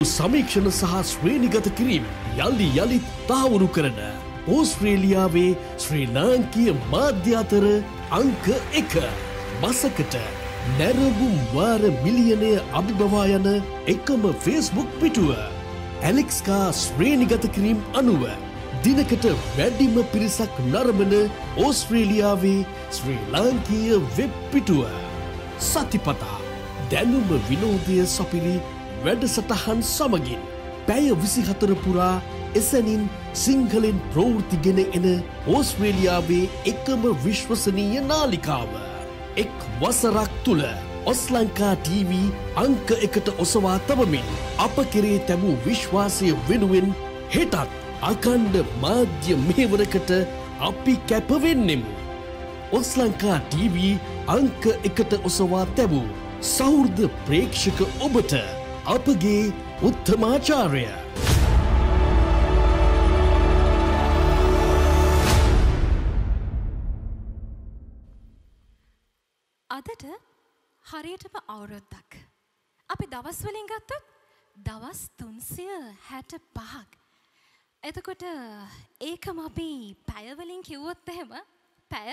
සමීක්ෂණ සහ ශ්‍රේණිගත කිරීම යලි යලිත් තහවුරු කරන ඕස්ට්‍රේලියාවේ ශ්‍රී ලාංකීය මාධ්‍ය අතර අංක 1 මාසකට නැරඹුම් වාර මිලියනය අභිබවා යන එකම ෆේස්බුක් පිටුව ඇලෙක්ස්කා ශ්‍රේණිගත කිරීම අනුව දිනකට වැඩිම පිරිසක් නරඹන ඕස්ට්‍රේලියාවේ ශ්‍රී ලාංකීය වෙබ් පිටුව සතිපතා දැනුම විනෝදය සපිරි වැඩසටහන් සමගින් පැය 24 පුරා එසැනින් සිංහලෙන් ප්‍රවෘත්ති ගෙන එන ඕස්ට්‍රේලියාවේ එකම විශ්වසනීය නාලිකාව එක් වසරක් තුළ ඔස්ලංකා TV අංක 1ට ඔසවා තබමින් අප කෙරේ තැබූ විශ්වාසය වෙනුවෙන් හෙටත් අඛණ්ඩ මාධ්‍ය මෙහෙවරකට අපි කැප වෙන්නෙමු. ඔස්ලංකා TV අංක 1ට ඔසවා තැබූ සහෘද ප්‍රේක්ෂක ඔබට අපගේ උත්තමාචාරය. අදට හරියටම අවුරුද්දක්. අපි දවස් වලින් ගත්තොත් දවස් 365ක්. එතකොට ඒකම අපි පැය වලින් කිව්වොත් එහෙම පැය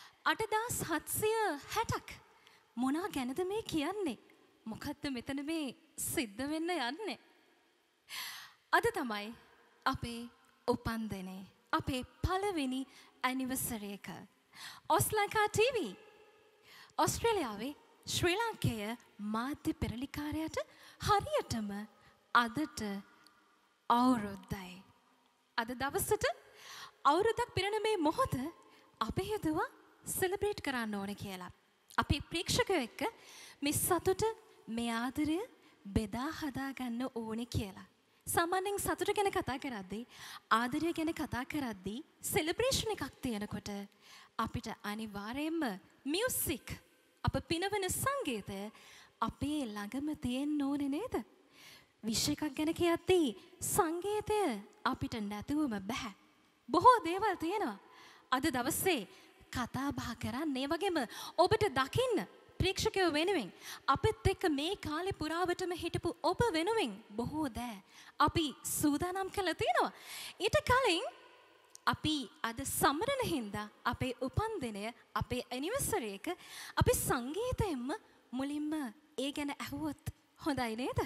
8760ක්. මොනවා ගැනද මේ කියන්නේ? මොකද්ද මෙතන මේ සිද්ධ වෙන්න යන්නේ? අද තමයි අපේ උපන්දිනේ. අපේ පළවෙනි ඇනිවර්සරි එක. ඔස්ලංකා TV ඔස්ට්‍රේලියාවේ ශ්‍රී ලාංකේය මාධ්‍ය පෙරලිකාරයට හරියටම අදට අවුරුද්දයි. අද දවසට අවුරුද්දක් පිරෙන මේ මොහොත අපි හිතුවා සෙලිබ්‍රේට් කරන්න ඕනේ කියලා. අපේ ප්‍රේක්ෂකයෝ එක්ක මේ සතුට මේ ආදරය බෙදා හදා ගන්න ඕනේ කියලා. සාමාන්‍යයෙන් සතුට ගැන කතා කරද්දී ආදරය ගැන කතා කරද්දී සෙලිබ්‍රේෂන් එකක් තියෙනකොට අපිට අනිවාර්යයෙන්ම මියුසික් අප පිනවන සංගීතය අපේ ළඟම තියෙන්න ඕනේ නේද? විශ් එකක් ගැන කියද්දී සංගීතය අපිට නැතුවම බෑ. බොහෝ දේවල් තියෙනවා. අද දවසේ කතා බහ කරන්නේ වගේම ඔබට දකින්න ප්‍රේක්ෂකයෝ වෙනුවෙන් අපිත් එක්ක මේ කාලේ පුරාවටම හිටපු ඔබ වෙනුවෙන් බොහෝ දෑ අපි සූදානම් කළා තියෙනවා. ඊට කලින් අපි අද සමරන හින්දා අපේ උපන්දිනය අපේ ඇනිවර්සරි එක අපි සංගීතයෙන්ම මුලින්ම ඒ ගැන අහුවොත් හොඳයි නේද?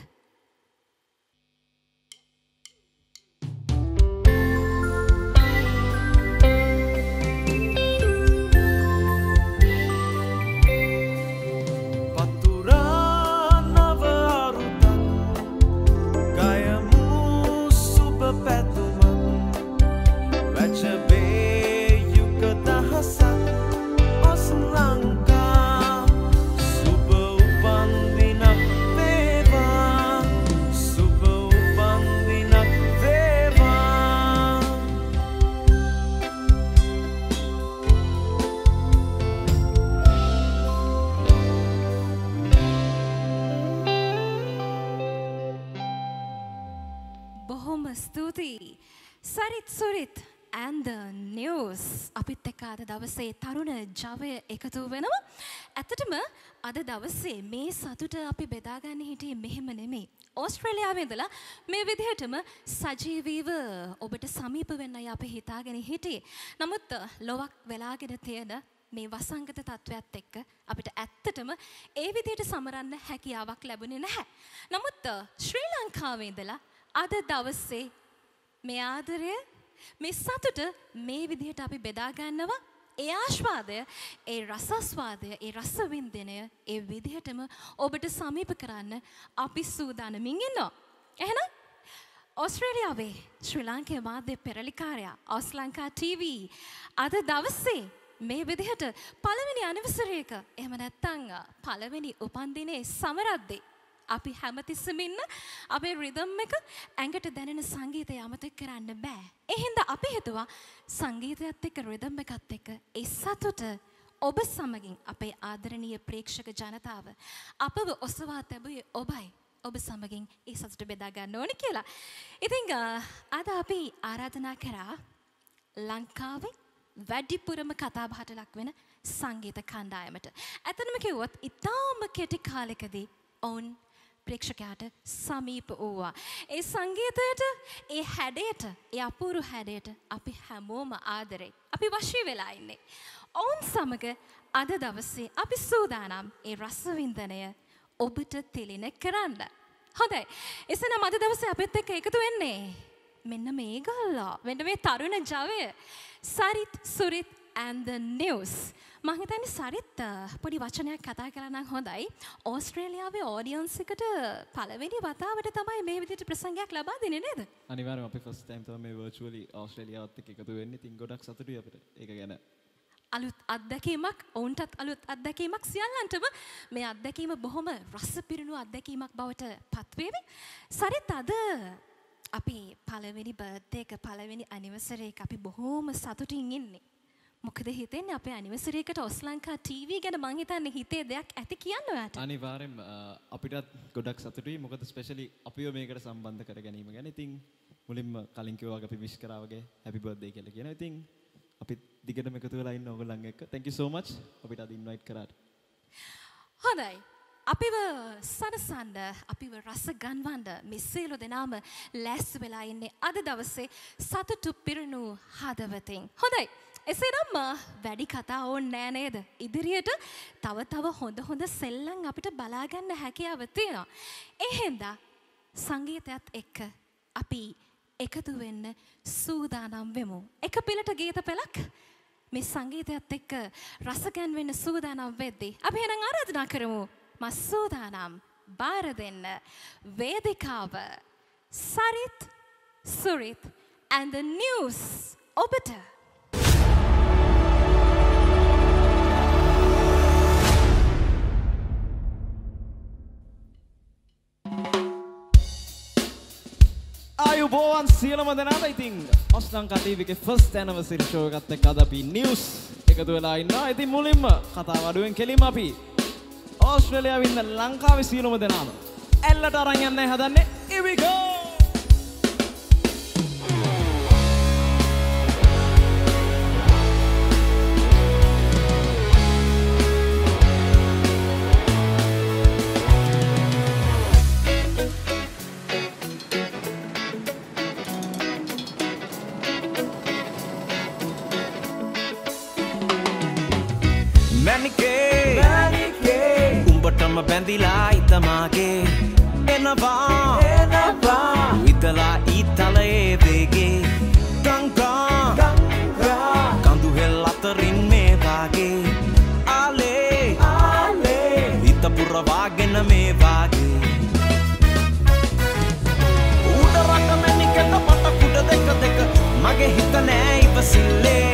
සුරිත් and the news අපිත් එක්ක අද දවසේ තරුණ ජවය එකතු වෙනවා. ඇත්තටම අද දවසේ මේ සතුට අපි බෙදාගන්න හිටියේ මෙහෙම නෙමෙයි. ඕස්ට්‍රේලියාවේ ඉඳලා මේ විදිහටම සජීවීව ඔබට සමීප වෙන්නයි අපි හිතාගෙන හිටියේ. නමුත් ලොවක් වෙලාගෙන තියෙන මේ වසංගත තත්වයක් එක්ක අපිට ඇත්තටම ඒ විදිහට සමරන්න හැකියාවක් ලැබුණේ නැහැ. නමුත් ශ්‍රී ලංකාවේ ඉඳලා අද දවසේ මේ ආදරය මේ සතුට මේ විදිහට අපි බෙදා ගන්නවා. ඒ ආස්වාදය, ඒ රසස්වාදය, ඒ රසවින්දනය ඒ විදිහටම ඔබට සමීප කරන්න අපි සූදානමින් ඉන්නවා. එහෙනම් ඕස්ට්‍රේලියාවේ ශ්‍රී ලාංකේය මාධ්‍ය පෙරලිකාරයා ඔස්ලංකා TV අද දවසේ මේ විදිහට පළවෙනි ඇනිවර්සරි එක එහෙම නැත්නම් පළවෙනි උපන්දිනේ සමරද්දී අපි හැමතිස්සෙම ඉන්න අපේ රිද්ම් එක ඇඟට දැනෙන සංගීතය අමතක කරන්න බෑ. ඒ හින්දා අපි හිතුවා සංගීතයත් එක්ක රිද්ම් එකත් එක්ක ඒ සතුට ඔබ සමගින් අපේ ආදරණීය ප්‍රේක්ෂක ජනතාව අපව ඔසවා තැබුවේ ඔබයි. ඔබ සමගින් ඒ සතුට බෙදා ගන්න ඕනේ කියලා. ඉතින් අද අපි ආරාධනා කරා ලංකාවේ වැඩිපුරම කතාබහට ලක් වෙන සංගීත කණ්ඩායමට. ඇත්තටම කිව්වොත් ඉතාම කෙටි කාලෙකදී ඔවුන් ප්‍රේක්ෂකයාට සමීප වූවා. ඒ සංගීතයට, ඒ හැඩයට, ඒ අපූර්ව හැඩයට අපි හැමෝම ආදරේ. අපි වශී වෙලා ඉන්නේ. ඔවුන් සමග අද දවසේ අපි සූදානම් ඒ රසවින්දනය ඔබට තිලින කරන්න. හොඳයි. එසේනම් අද දවසේ අපිත් එක්ක එකතු වෙන්නේ මෙන්න මේ ගල්ලා. මෙන්න මේ තරුණ ජවය. Sarith, Surith and the news. මම හිතන්නේ සරිත් පොඩි වචනයක් කතා කරලා නම් හොඳයි. ඕස්ට්‍රේලියාවේ ඔඩියන්ස් එකට පළවෙනි වතාවට තමයි මේ විදිහට ප්‍රසංගයක් ලබා දෙන්නේ නේද? අනිවාර්යයෙන්ම අපි ෆස්ට් ටයිම් තමයි මේ වර්චුවලි ඕස්ට්‍රේලියාවත් එක්ක එකතු වෙන්නේ. ඉතින් ගොඩක් සතුටුයි අපිට. ඒක ගැන අලුත් අත්දැකීමක්, ඔවුන්ටත් අලුත් අත්දැකීමක්, සියල්ලන්ටම මේ අත්දැකීම බොහොම රස පිරුණු අත්දැකීමක් බවට පත්වේවි. සරිත් අද අපි පළවෙනි බර්ත්ඩේ එක, පළවෙනි ඇනිවර්සරි එක අපි බොහොම සතුටින් ඉන්නේ. මොකද හිතෙන්නේ අපේ ඇනිවර්සරි එකට ඔස්ලංකා ටීවී ගැන මං හිතන්නේ හිතේ දෙයක් ඇති කියන්න ඔයාට. අනිවාර්යෙන්ම අපිටත් ගොඩක් සතුටුයි. මොකද ස්පෙෂලි අපිව මේකට සම්බන්ධ කර ගැනීම ගැන. ඉතින් මුලින්ම කලින් කිව්වා වගේ අපි විශ් කරා වගේ හැපි බර්ත්ඩේ කියලා කියනවා. ඉතින් අපි දිගටම එකතු වෙලා ඉන්න ඕගොල්ලන් එක්ක. thank you so much අපිට අද ඉන්වයිට් කරාට. හොඳයි. අපිව සනසන්න, අපිව රස ගන්වන්න මේ සියලු දෙනාම ලෑස්ති වෙලා ඉන්නේ අද දවසේ සතුටු පිරුණු හදවතින්. හොඳයි. එසේනම් වැඩි කතා ඕනේ නෑ නේද? ඉදිරියට තව හොඳ සෙල්ලම් අපිට බලා ගන්න හැකියාව තියෙනවා. ඒ හින්දා සංගීතයත් එක්ක අපි එකතු වෙන්න සූදානම් වෙමු. එක පිළට ගීත පෙළක් මේ සංගීතයත් එක්ක රස ගැන්වෙන්න සූදානම් වෙද්දී අපි එහෙනම් ආරාධනා කරමු. මා සූදානම් බාර දෙන්න වේදිකාව Sarith, Surith and the news ඔබට. ආයුබෝවන් සියලුම දෙනාට. ඉතින් ඔස්ලංකා ටීවී එකේ ෆස්ට් ඇනිවර්සරි ෂෝ එකත් එක්ක අද අපි නිවුස් එකතු වෙලා ඉන්නවා. ඉතින් මුලින්ම කතාව අඩුවෙන් කෙලින්ම අපි ඕස්ට්‍රේලියාවේ ඉන්න ලංකාවේ සියලුම දෙනාම එල්ලට අරන් යන්නයි හදන්නේ. Here we go. උඹටම බැඳිලා ඉතමාගේ එනවා විතලා ඊතලයේ වේගේ ගංගා කඳු හෙල් අතරින් මේ වාගේ ආලේ හිත පුරවාගෙන මේ වාගේ උඩරට මැනිකට පට කුඩ දෙක මගේ හිත නෑ ඉවසිල්ලේ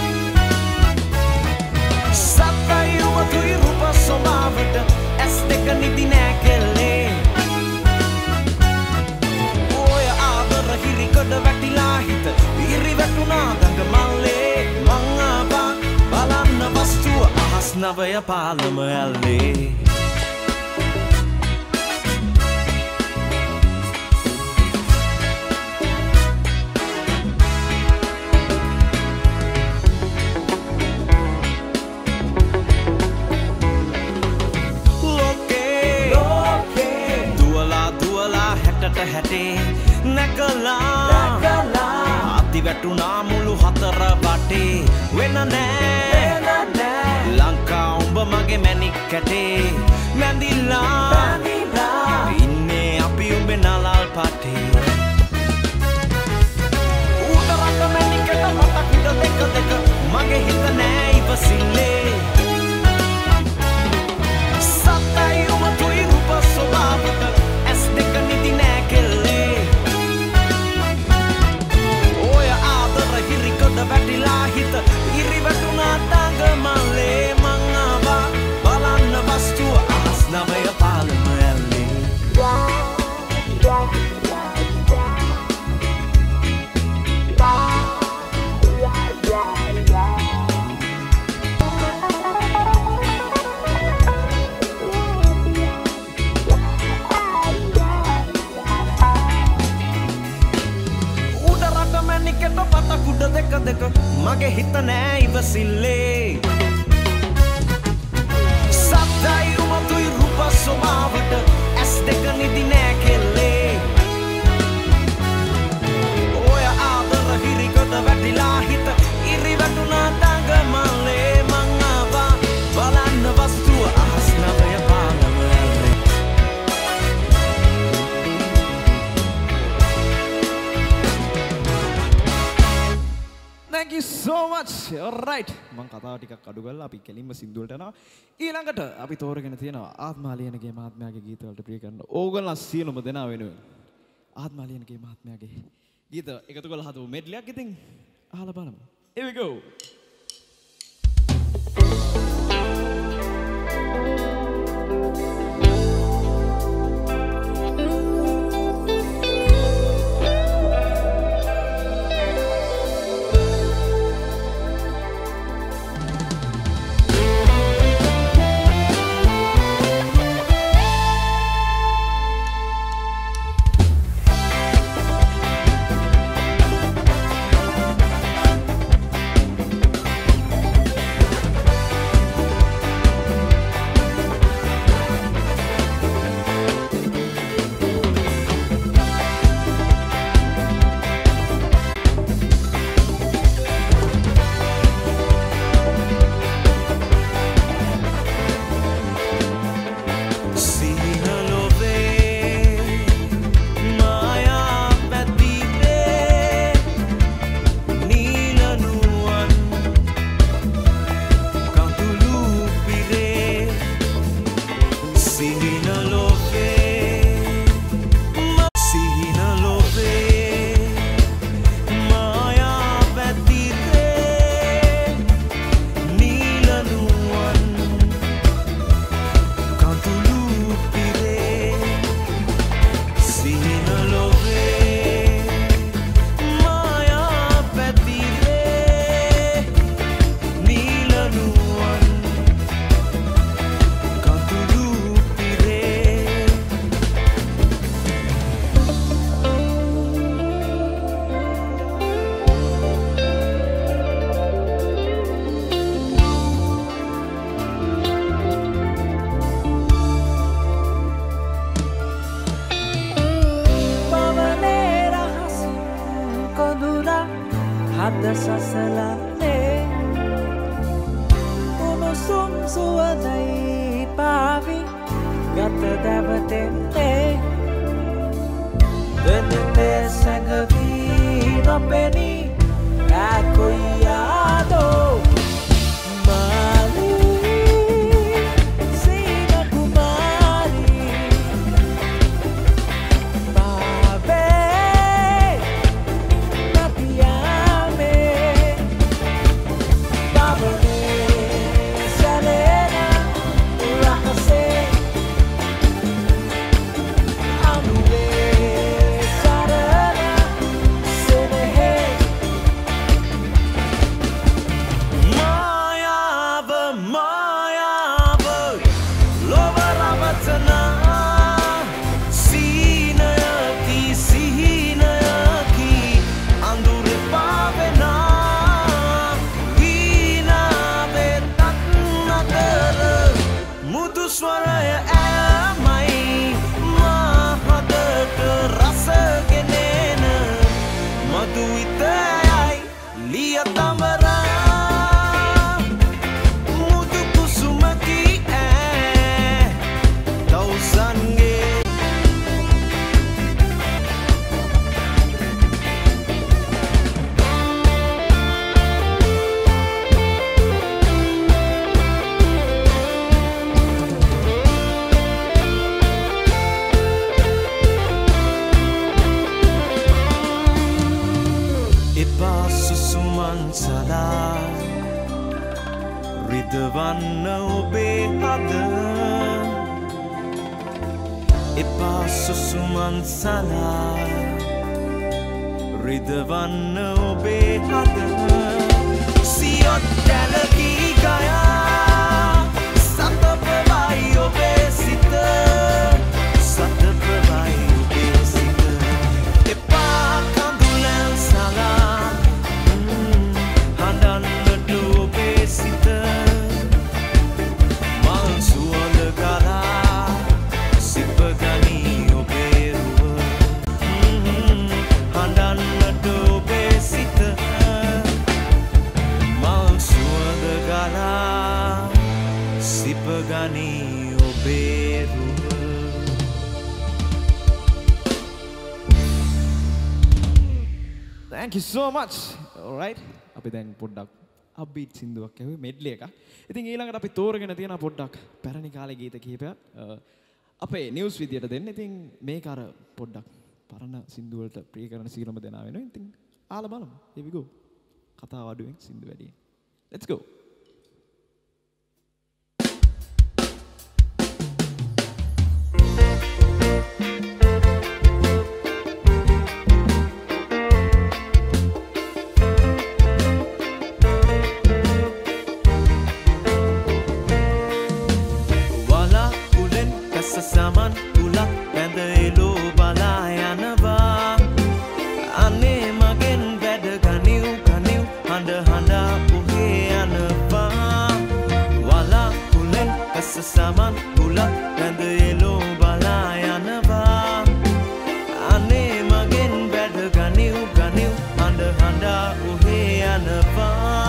තුයි රූප සොබාවට ඇස් දෙක නිදි නෑ කෙල්ලේ ඔය ආදර හිරිකඩ වැටිලා හිත ඉරි වැටුණා ගඟ මල්ලේ මං ආවා බලන්න වස්තුව අහස් නවය පාලම ඇල්ලේ හැටේ නැකලා අති වැටුණා මුළු හතර වටේ වෙන නෑ ලංකා උඹ මගේ මැණික් කැටේ මැඳිලා ඉන්නේ අපි උඹේ නලල් පාටේ උඩරට මැණිකට මට කුඩ දෙක මගේ හිත නෑ ඉවසිල්ලේ සතයි උඹ තුයි රූප සොබාවට ඇස් දෙක නිදි නෑ වැටිලා හිත ඉරි වැටුණා ටඟ මල්ලේ මං ආවා බලන්න වස්තුව අහස් නවය පාලම ඇල්ලේ කුඩ දෙක මගේ හිත නෑ ඉවසිල්ලේ සත්‍යයි උමතුයි රූප සොබාවට ඇස් දෙක much. Alright. මම කතාව ටිකක් අඩු කරලා අපි කෙලින්ම සින්දුවලට යනවා. ඊළඟට අපි තෝරගෙන තියෙනවා ආත්මාලියනගේ මහත්මයාගේ ගීත වලට ප්‍රිය කරන ඕගොල්ලන් සියලුම දෙනා වෙනුවෙන් ආත්මාලියනගේ මහත්මයාගේ ගීත එකතු කරලා හදමු මෙඩ්ලියක්. ඉතින් අහලා බලමු. Here we go. Thank you so much. All right. අපි දැන් පොඩ්ඩක් upbeat සින්දුවක් ඇහුවේ medley එකක්. ඉතින් ඊළඟට අපි තෝරගෙන තියෙන පොඩ්ඩක් පැරණි කාලේ ගීත කිහිපයක් අපේ නිවුස් විදියට දෙන්න. ඉතින් මේක අර පොඩ්ඩක් පරණ සින්දු වලට ප්‍රිය කරන සීලම දෙනා වෙනවා. ඉතින් ආලා බලමු. Here we go. කතාව අඩුවෙන් සින්දු වැඩියෙන්. Let's go. Saman pula benda elo bala yanava ane magen beda ganiu handa uhe yanava wala kulen saman pula benda elo bala yanava ane magen beda ganiu handa uhe yanava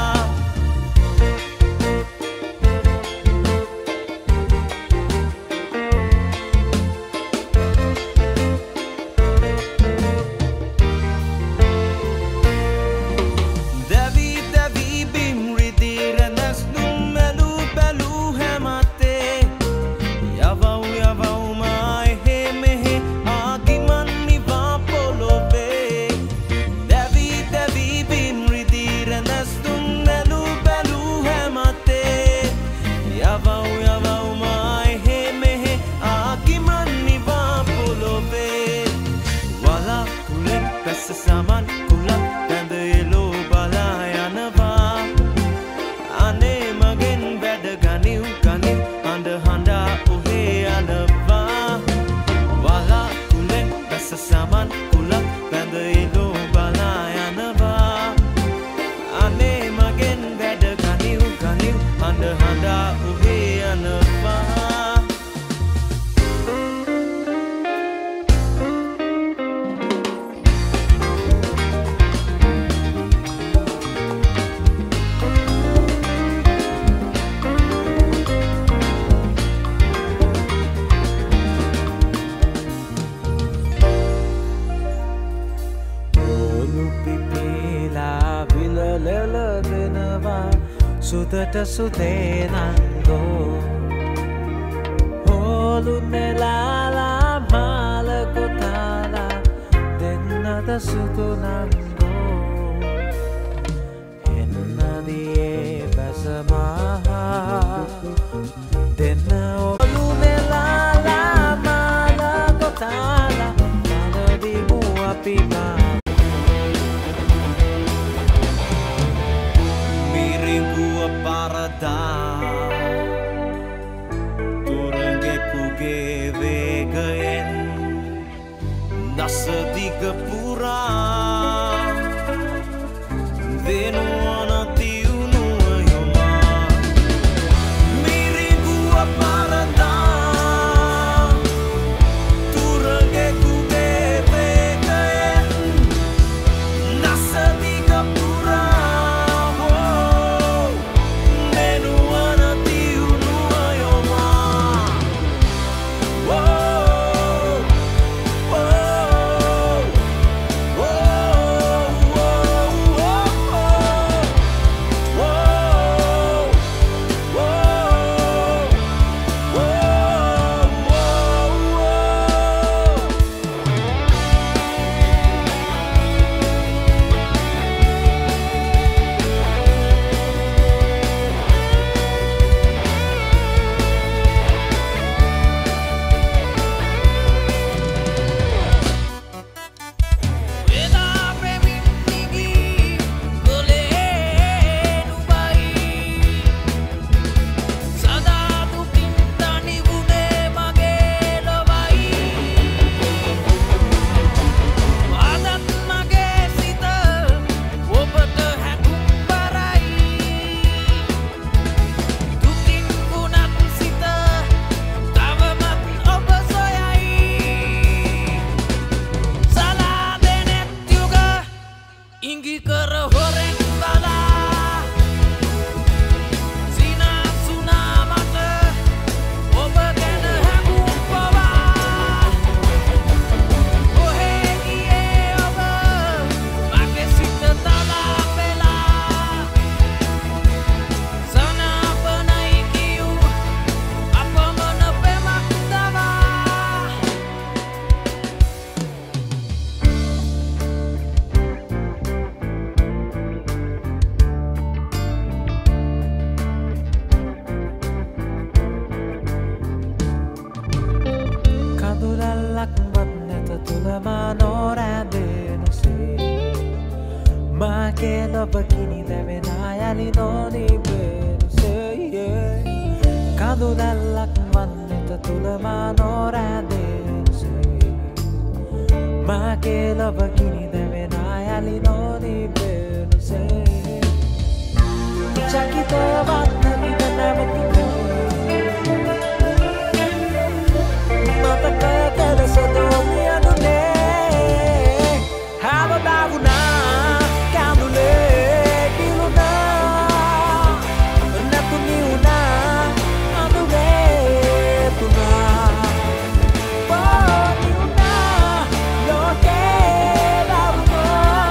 saman pula benda elo bala yanava ane magen beda ganiu handa uhe yanava wala kulen besa saman pula benda elo bala yanava ane magen beda ganiu handa uhe yanava සුදට සුදේ නංගෝ හෝලු නෙලාලා මාල කොතාලා දෙන්නද සුදු නංගෝ එන්නදියේ බැසමහා දෙන්න හෝලු නෙලාලා මාල කොතාලා මලදිමු අපි මා parada turangge kuge vegayen nasadiga pura venuana tiunu ayoma miringu parada turangge kuge vegayen nasadiga pura lobakini devena yali noni beruseeye kadu dallak wanneta tulama noradese mage lobakini devena yali noni beruseeye chakita vatna nidanavati mata kaya kada sadomi adune haba babuna kamule diluna natuniuna adune tuna poniuna loke babuno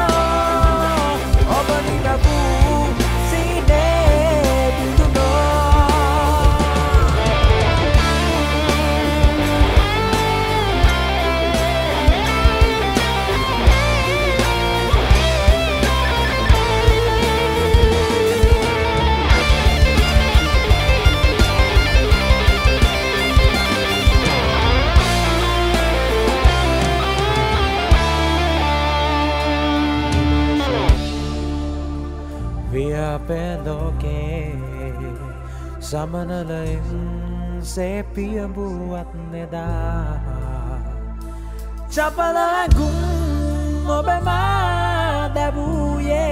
obani babu sine diluna Peloke samanalain sepia buat neda capalagung obema dabuye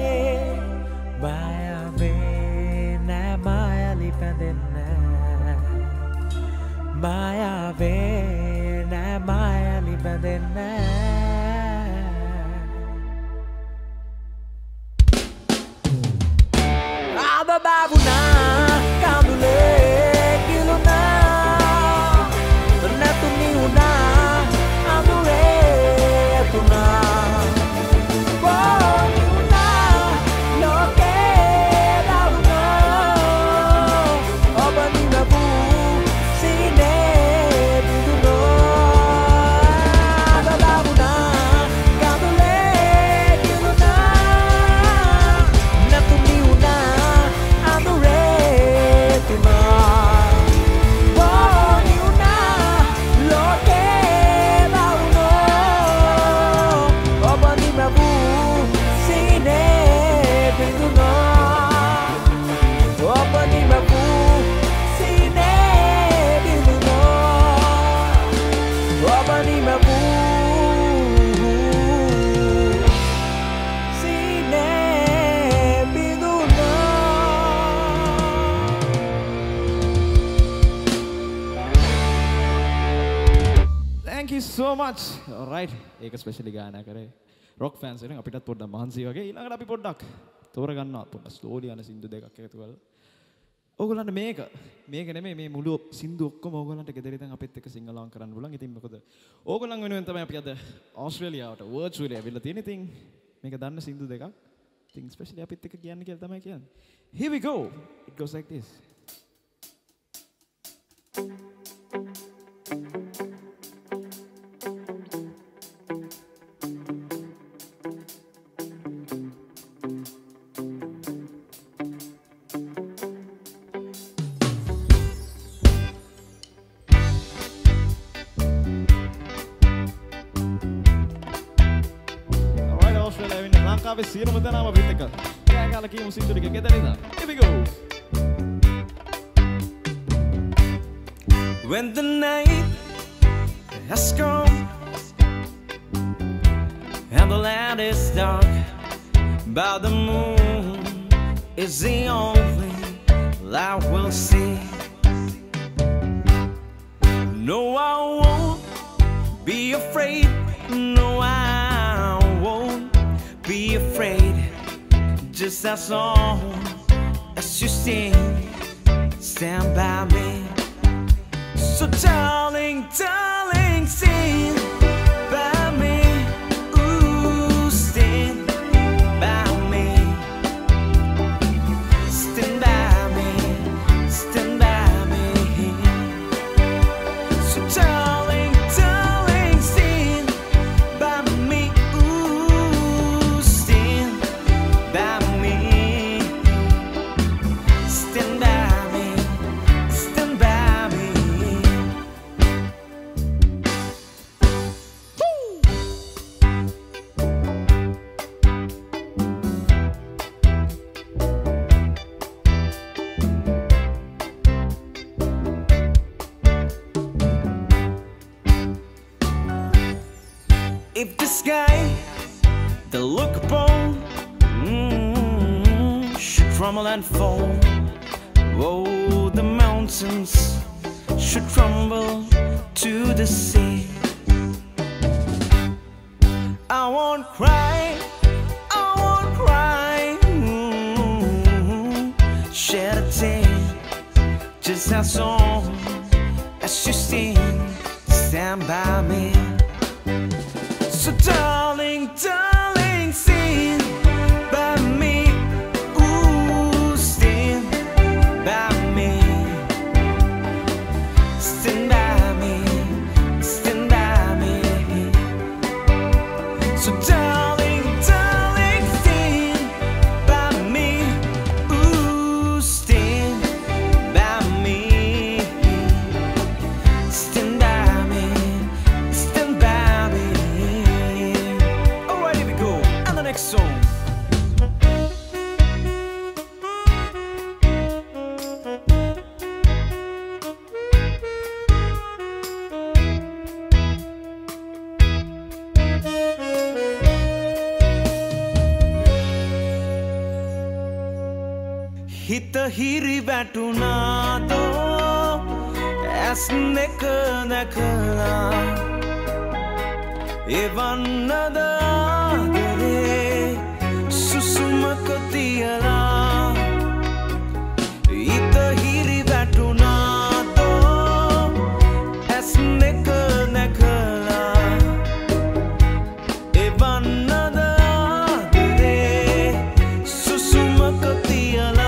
baya vena maya lipandena maya vena maya lipandena babuna kamule kiluna natuniuna amure tuna poniuna loke babuna obani babu sine biduno babuna kamule kiluna natuniuna Thank you so much. All right. ඒක specially ගාන කරේ රොක් fans වෙන අපිටත් පොඩ්ඩක් මහන්සි වගේ ඊළඟට අපි පොඩ්ඩක් තෝරගන්නවා පොඩ්ඩක් ස්ලෝලි යන සින්දු දෙකක් එකතු කරලා. ඕගොල්ලන්ට මේක නෙමෙයි මේ මුළු සින්දු ඔක්කොම ඕගොල්ලන්ට ගෙදර ඉඳන් අපිත් එක්ක සිංගලම් කරන්න පුළුවන්. ඉතින් මොකද ඕගොල්ලන් වෙනුවෙන් තමයි අපි අද ඕස්ට්‍රේලියාවට වර්චුවලි ඇවිල්ලා තියෙන්නේ. ඉතින් මේක දන්න සින්දු දෙකක්. ඉතින් ස්පෙෂලි අපිත් එක්ක කියන්න කියලා තමයි කියන්නේ. Here we go. It goes like this. ලංකාවේ සියලුම දෙනාම අපිත් එක්ක කෑ ගහලා කියමු සින්දු ටික ගෙදර ඉඳන්. Here we go. When the night has come and the land is dark, but the moon is the only light we'll see. No, I won't be afraid. No, I won't be afraid. Just as long as you stand by me. So darling, darling, stand by me. Ooh, stand by me. Stand by me. Stand by me. So darling, darling, stand by me. Ooh, stand by me. Stand by me. Stand by me. If the sky, the look upon, should crumble and fall, oh, the mountains should crumble to the sea. I won't cry, I won't cry, shed a tear, just as long as you stand by me. So darling, darling, stand by me, ooh, stand by me, stand by me, stand by me. So darling, darling, stand by me, ooh, stand by me, stand by me, stand by me. Alright, here we go, and the next song. හිත හිරි වැටුනාදෝ ඇස් දෙක දැකලා එවන්නද ආදරේ සුසුමක තියලා හිත හිරි වැටුනාදෝ ඇස් දෙක දැකලා එවන්නද ආදරේ සුසුමක තියලා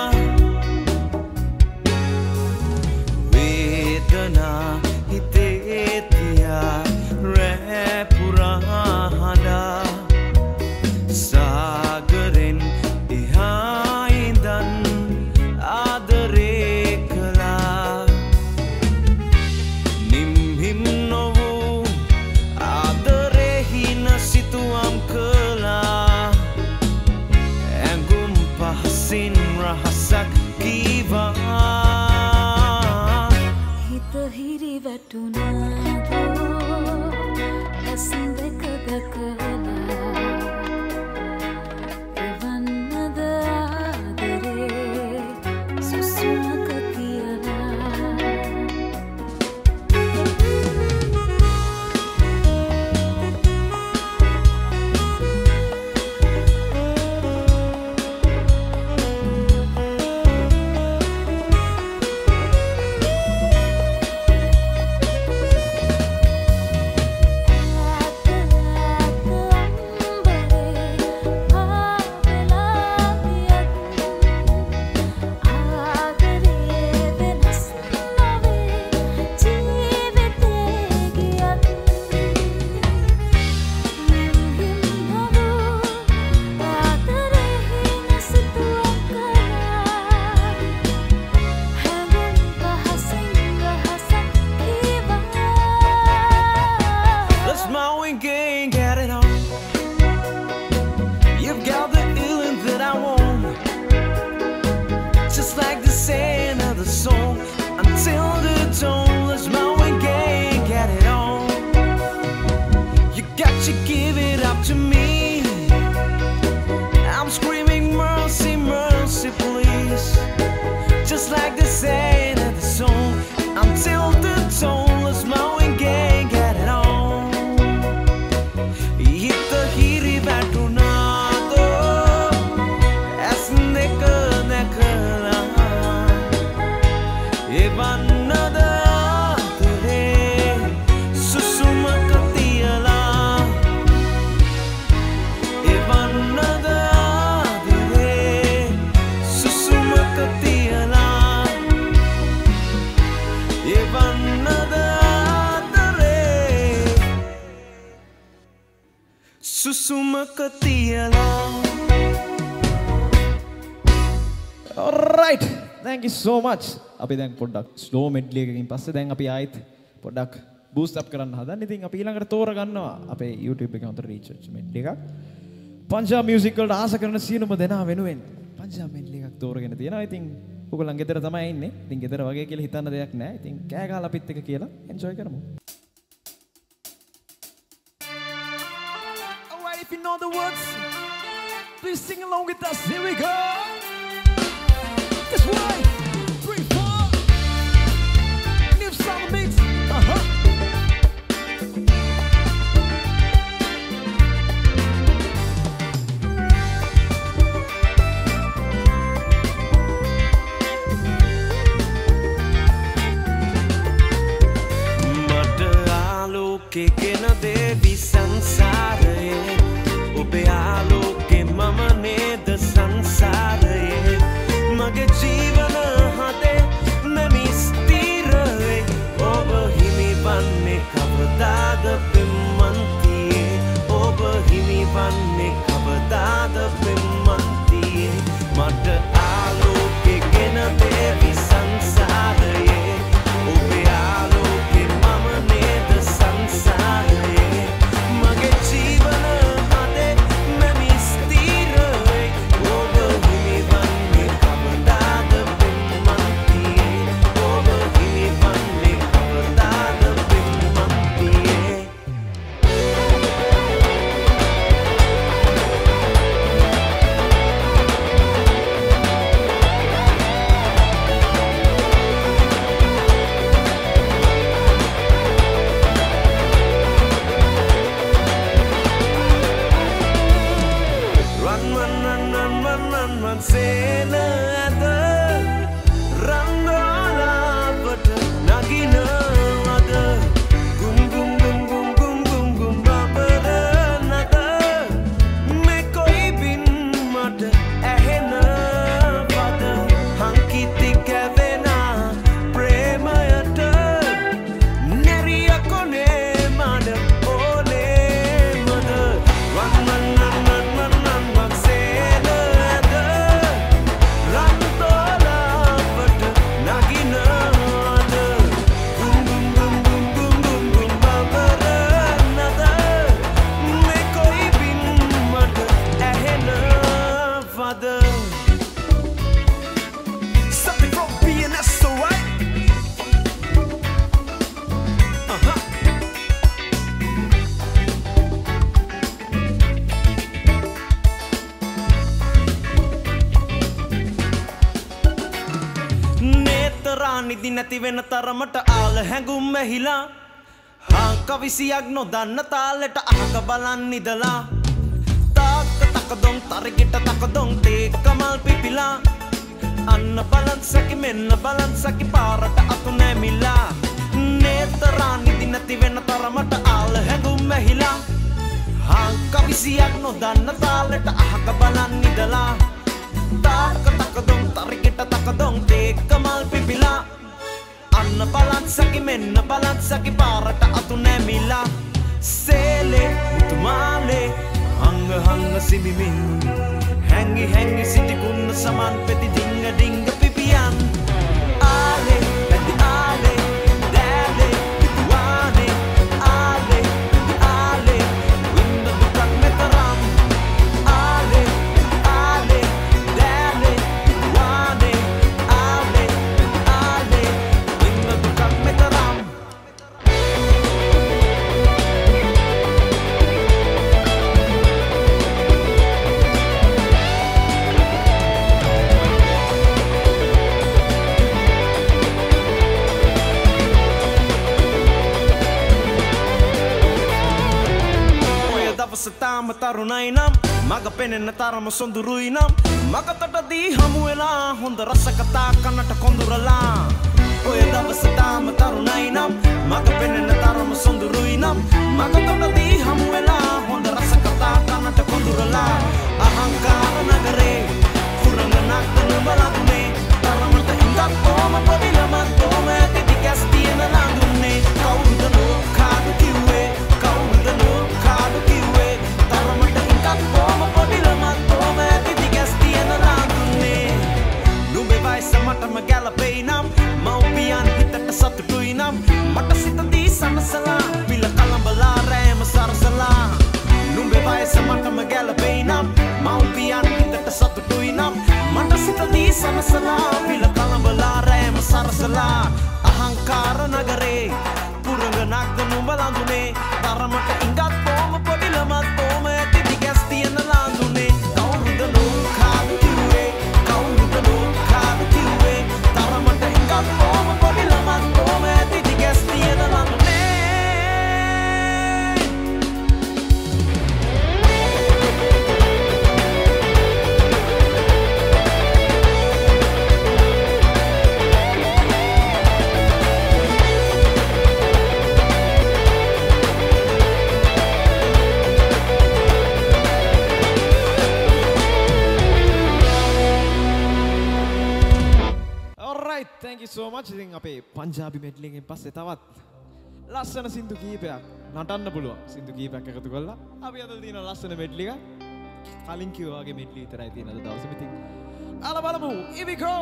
Alright, thank you so much. අපි දැන් පොඩ්ඩක් slow medley එකකින් පස්සේ දැන් අපි ආයෙත් පොඩ්ඩක් boost up කරන්න හදන්නේ. ඉතින් අපි ඊළඟට තෝරගන්නවා අපේ YouTube එකේ හොඳ reach වෙච්ච medley එකක්. පංජාබ් music වලට ආස කරන සියලුම දෙනා වෙනුවෙන් පංජාබ් medley එකක් තෝරගෙන තියෙනවා. ඉතින් ඔයගොල්ලන් ගෙදර තමයි ඉන්නේ. ඉතින් ගෙදර වගේ කියලා හිතන්න දෙයක් නැහැ. ඉතින් කෑ ගහලා අපිත් එක කියලා enjoy කරමු. If you know the words, please sing along with us. Here we go. This way. 3, 4. New song beats. කෙගෙන දේවි සංසාරයේ ඔබේ ආලෝකේ මම නේද සංසාරයේ මගේ ජීවන හදේ මම ස්ථිරවේ ඔබ හිමි වන්නේ කවදාද පෙම්වන්තියේ ඔබ හිමි වන්නේ කවදාද පෙම්වන්තියේ මට ආලෝකේ ගෙන දේවි සංසාරයේ ඔබේ ආලෝකේ මම නේද සංසාරයේ මගේ ජීවන හදේ මම ස්ථිරවේ ඔබ හිමි වන්නේ කවදාද පෙම්වන්තියේ ඔබ හිමි වන්නේ කවදාද පෙම්වන්තියේ Run, sena ada rangola but nagina ada gum gum gum gum gum gum gum babara nada me koi bin mat ehna pada hankiti kavena premayata neriya kone mad ole mad run sena something from BNS, so right? නිදි නැති වෙන තරමට ආල හැඟුම් මෙහිලා හා කවිසියක් නොදන්න තාලෙට අහක බලන් ඉදලා තාක්ක තකදොන් තරගෙට තකදොන් තේ කමල් පිපිලා අන්න බලන් සැකි මෙන්න බලන් සැකි පාරට අතු නැමිලා නේතරා නිදි නැති වෙන තරමට ආල හැඟුම් මෙහිලා හා කවිසියක් නොදන්න තාලෙට අහක බලන් ඉදලා තාක්ක තකදොන් තරගෙට තකදොන් තේ කමල් පිපිලා අන්න බලන් සැකි මෙන්න බලන් සැකි පාරට අතු නැමිලා සේලේ මුතුමාලේ හංග හංග සිබිමින් හැංගි හැංගි සිටි කුන්න සමන් පෙති ඩිංග ඩිංග පිපියන් ආලේ පැති ආලේ දෑලේ පිටුවානේ ආලේ ආලේ වින්ද දුකක් මෙතරම් ආලේ ආලේ දෑලේ පිටුවානේ ආලේ ආලේ වින්ද දුකක් මෙතරම් තාම තරුණයි නම් මග පෙනෙන තරම සොඳුරුයි නම් මගතටදී හමු වෙලා හොඳ රස කතා කනට කොඳුරලා ඔය දවස තාම තරුණයි නම් මග පෙනෙන තරම සොඳුරුයි නම් මගතටදී හමු වෙලා හොඳ රස කතා කනට කොඳුරලා අහංකාර නගරේ කුරඟනක් නුඹලන්නේ තරමට ඉඳක් කොම පොඩි ළමක් කොම ඇති දිගස් තියෙන ළඟුන්නේ කවුරුද කාඩු කිව්වේ කවුරුද කාඩු කිව්වේ තරමට ඉඳක් කොම පොඩි ළමක් කොම ඇති දිගස් තියෙන ළඟුන්නේ නුඹේ වයස මටම ගැලපෙයි නම් මව්පියන් හිතට සතුටුයි නම් මට සිතදී සනසලා පිළ කලඹලා රෑම සරසලා නුඹේ වයස මටම ගැලපෙයි නම් මව්පියන් හිතට සතුටුයි නම් මට සිතදී සනසලා පිළ කලඹලා රෑම සරසලා අහංකාර නගරේ පුරඟනක්ද නුඹ ලඳුනේ තරමට ඉඟත් කොම පොඩි ළමත් කොම ඇති දිග so much. ඉතින් අපේ පංජාබි මෙඩ්ලි එකෙන් පස්සේ තවත් ලස්සන සින්දු කීපයක් නටන්න පුළුවන්. සින්දු කීපයක් එකතු කරලා අපි අද දින ලස්සන මෙඩ්ලි එක කලින් කිව්වා වගේ මෙඩ්ලි විතරයි තියෙන අද දවසේ. ඉතින් අල බලමු. Here we go.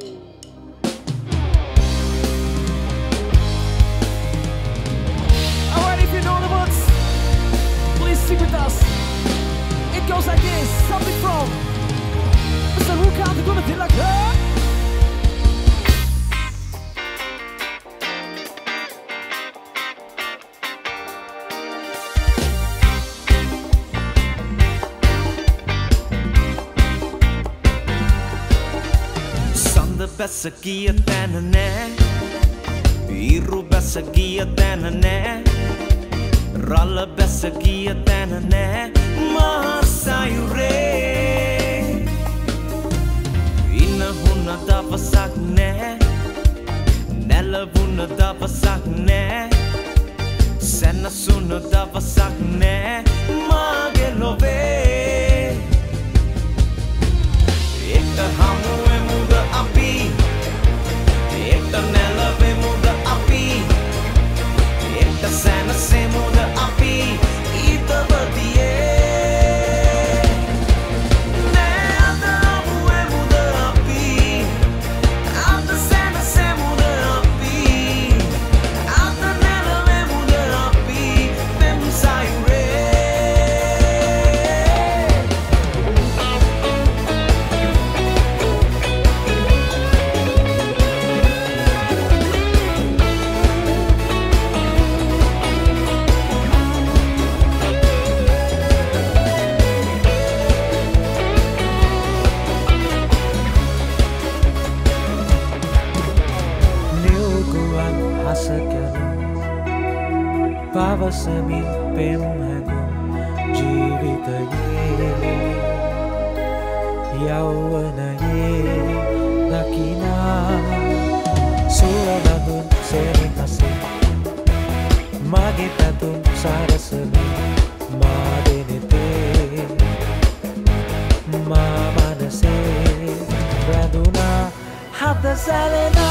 Alright, if you know the words, please sing with us. It goes like this, something from Mr. Ruka, they're gonna feel like her. Sanda bässa gia tänä nää Iru bässa gia tänä nää Ralla bässa gia tänä nää Marsajure Inna hunna davasak nää Nällä vunna davasak nää Senna sunna davasak nää Mage love Ekta hamuwe muda api Ekta nelave muda api Ekta sana se muda api Ita badiye Ne ata hamuwe muda api Ata sana se muda api Ata nelave muda api Mem sayure පවසමින් පෙම් හැඳුම් ජීවිතයේ යෞවනයේ දකිනා සුවඳුන් සෙනෙහසේ මගේ පැතුම් සරසමි මා දෙනෙතේ මා මනසේ රැඳුනා හද සැලෙනා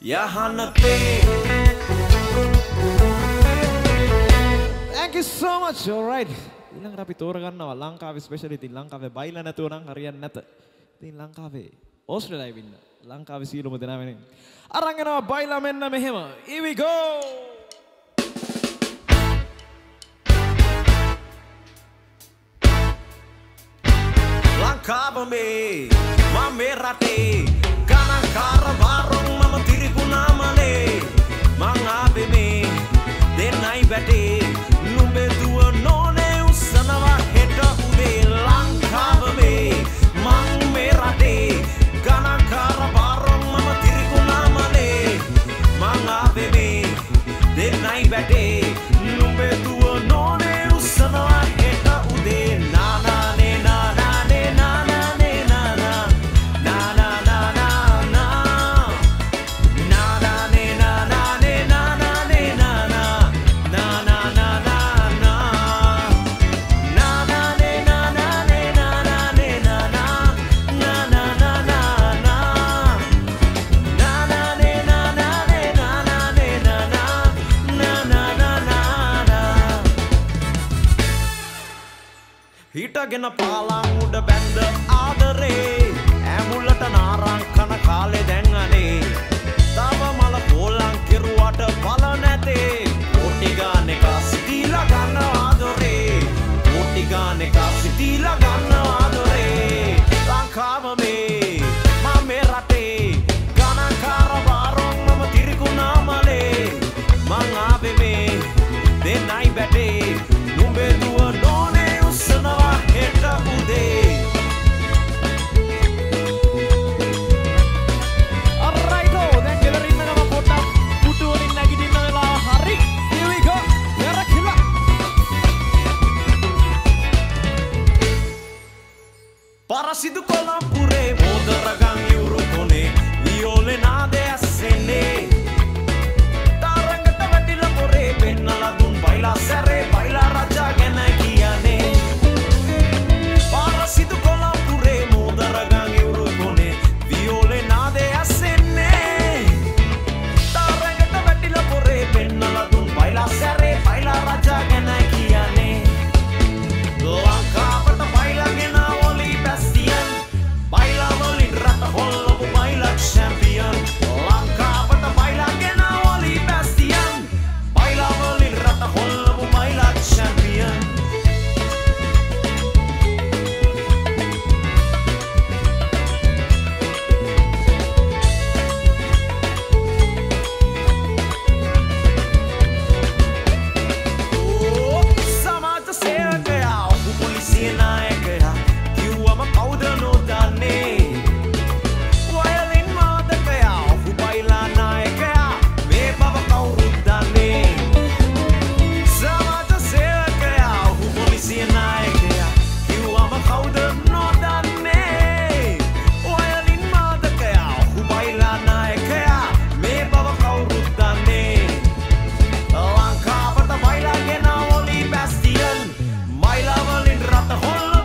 යහනතේ. Thank you so much. All right. ඊළඟට අපි තෝරගන්නවා ලංකාවේ ස්පෙෂල් ඉතින් ලංකාවේ බයිලා නැතුව නම් හරියන්නේ නැත. ඉතින් ලංකාවේ ඕස්ට්‍රේලියාවේ ඉන්න ලංකාවේ සියලුම දෙනා වෙනින් අරන් යනවා බයිලා මෙන්න මෙහෙම. Here we go. ලංකාව මේ මම මේ රටේ ගණන්කාර වරුන් මම තිරිකුණාමනේ මං ආවේ මේ දෙන්නයි වැටේ නුඹේ දුව නෝනේ උස්සනවා හෙට උදේ ලංකාව මේ මං මේ රටේ ගණන්කාර වරුන් මම තිරිකුණාමනේ මං ආවේ මේ දෙන්නයි වැටේ නුඹේ දුව නෝනේ උස්සනවා හෙට උදේ නානානේ නානානේ නානානේ නානා හිටගෙන පාලං උඩ බැන්ද ආදරේ ඇඹුලට නාරං කන කාලේ දැන් අනේ තව මල පොලං කෙරුවට බල නැතේ කොටි ගාන එක සිටිලා ගන්න ආදරේ කොටි ගාන එක සිටිලා ගන්න ආදරේ ලංකාව මේ මම මේ රටේ ගණන්කාර වරුන් මම තිරිකුණාමලේ මං ආවේ මේ දෙන්නයි බැටේ නුඹේ දුව නෝනේ උස්සනවා හෙට උදේ. Alright, දැන් ගෙදර ඉන්න ගම පොඩ්ඩක් පුටු වලින් නැගිටින්න වෙලා හරි. Here we go. යරකිලා. පරසිදු කොළඹුරේ මෝදරගම් යුරු කොනේ වියෝලේ නාදේ ඇස්සෙන්නේ තරඟට වැටිලා පොරේ පෙන්නලා දුන් බයිලා සැරේ බයිලා රජා ගැන කියන්නේ පරසිදු කොළඹුරේ මෝදරගම් යුරු කොනේ වියෝලේ නාදේ ඇස්සෙන්නේ තරඟට වැටිලා පොරේ පෙන්නලා දුන් බයිලා සැරේ බයිලා රජා ගැන කියන්නේ ලංකාවට බයිලා ගෙන ඔලි බැස්තියන් බයිලා වලින් රට හොල්ලපු බයිලා චැම්පියන් ලංකාවට බයිලා ගෙන ඔලි බැස්තියන් බයිලා වලින් රට හොල්ලපු බයිලා චැම්පියන් සමාජ සේවකයා ඔහු පොලිසිය නායකයා කිව්වම කවුද නොදන්නේ වයලින් මාදකයා ඔහු බයිලා නායකයා මේ බව කවුරුත් දන්නේ සමාජ සේවකයා ඔහු පොලිසිය නායකයා කිව්වම කවුද නොදන්නේ වයලින් මාදකයා ඔහු බයිලා නායකයා මේ බව කවුරුත් දන්නේ ලංකාවට බයිලා ගෙන ඔලි බැස්තියන් බයිලා වලින් රට හොල්ල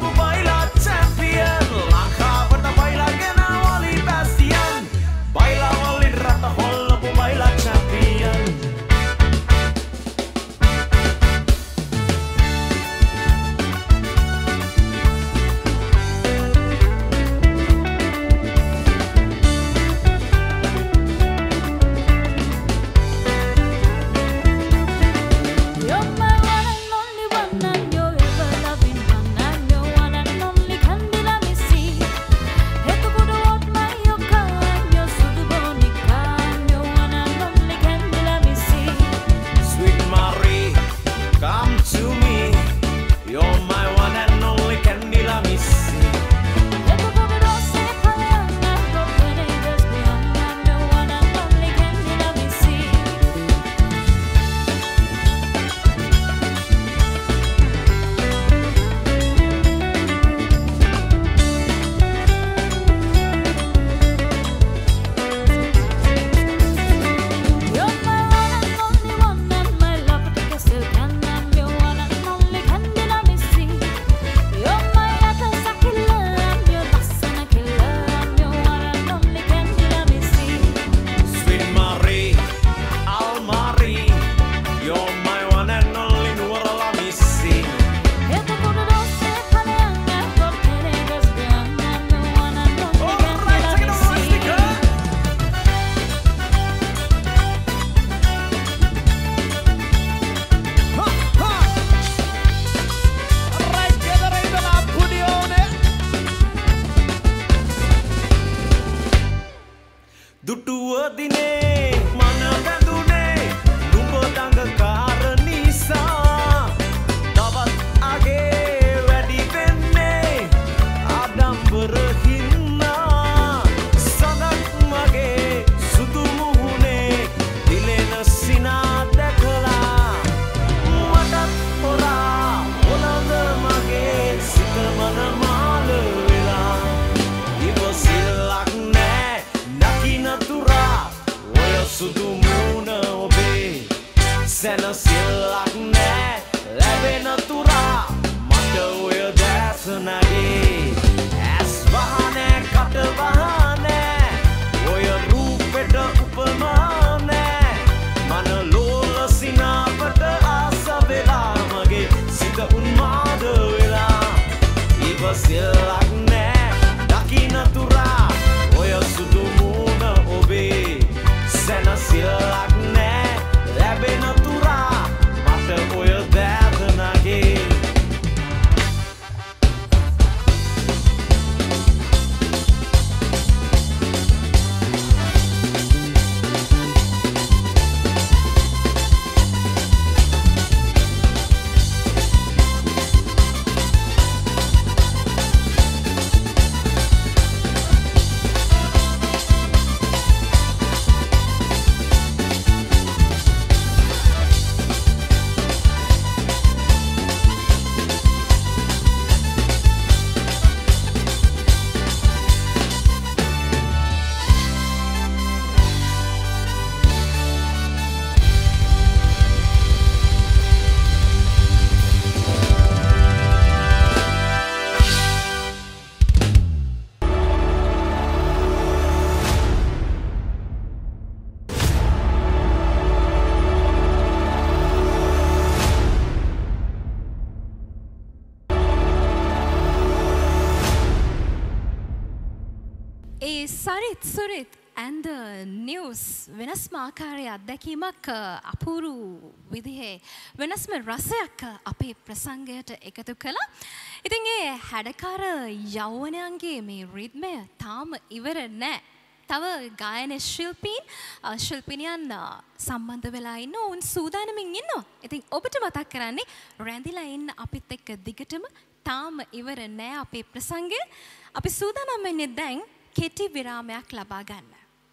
Sarith Surith and the news වෙනස්ම ආකාරයේ අත්දැකීමක් අපූරු විදිහේ වෙනස්ම රසයක් අපේ ප්‍රසංගයට එකතු කළා. ඉතින් ඒ හැඩකාර යෞවනයන්ගේ මේ රිද්මය තාම ඉවර නැහැ. තව ගායන ශිල්පිනියන් සම්බන්ධ වෙලා ඉන්න උන් සූදානමින් ඉන්නවා. ඉතින් ඔබට මතක් කරන්නේ රැඳිලා ඉන්න අපිත් එක්ක දිගටම තාම ඉවර නැහැ අපේ ප්‍රසංගය. අපි සූදානම් වෙන්නේ දැන් කෙටි විරාමයක් ලබා ගන්න.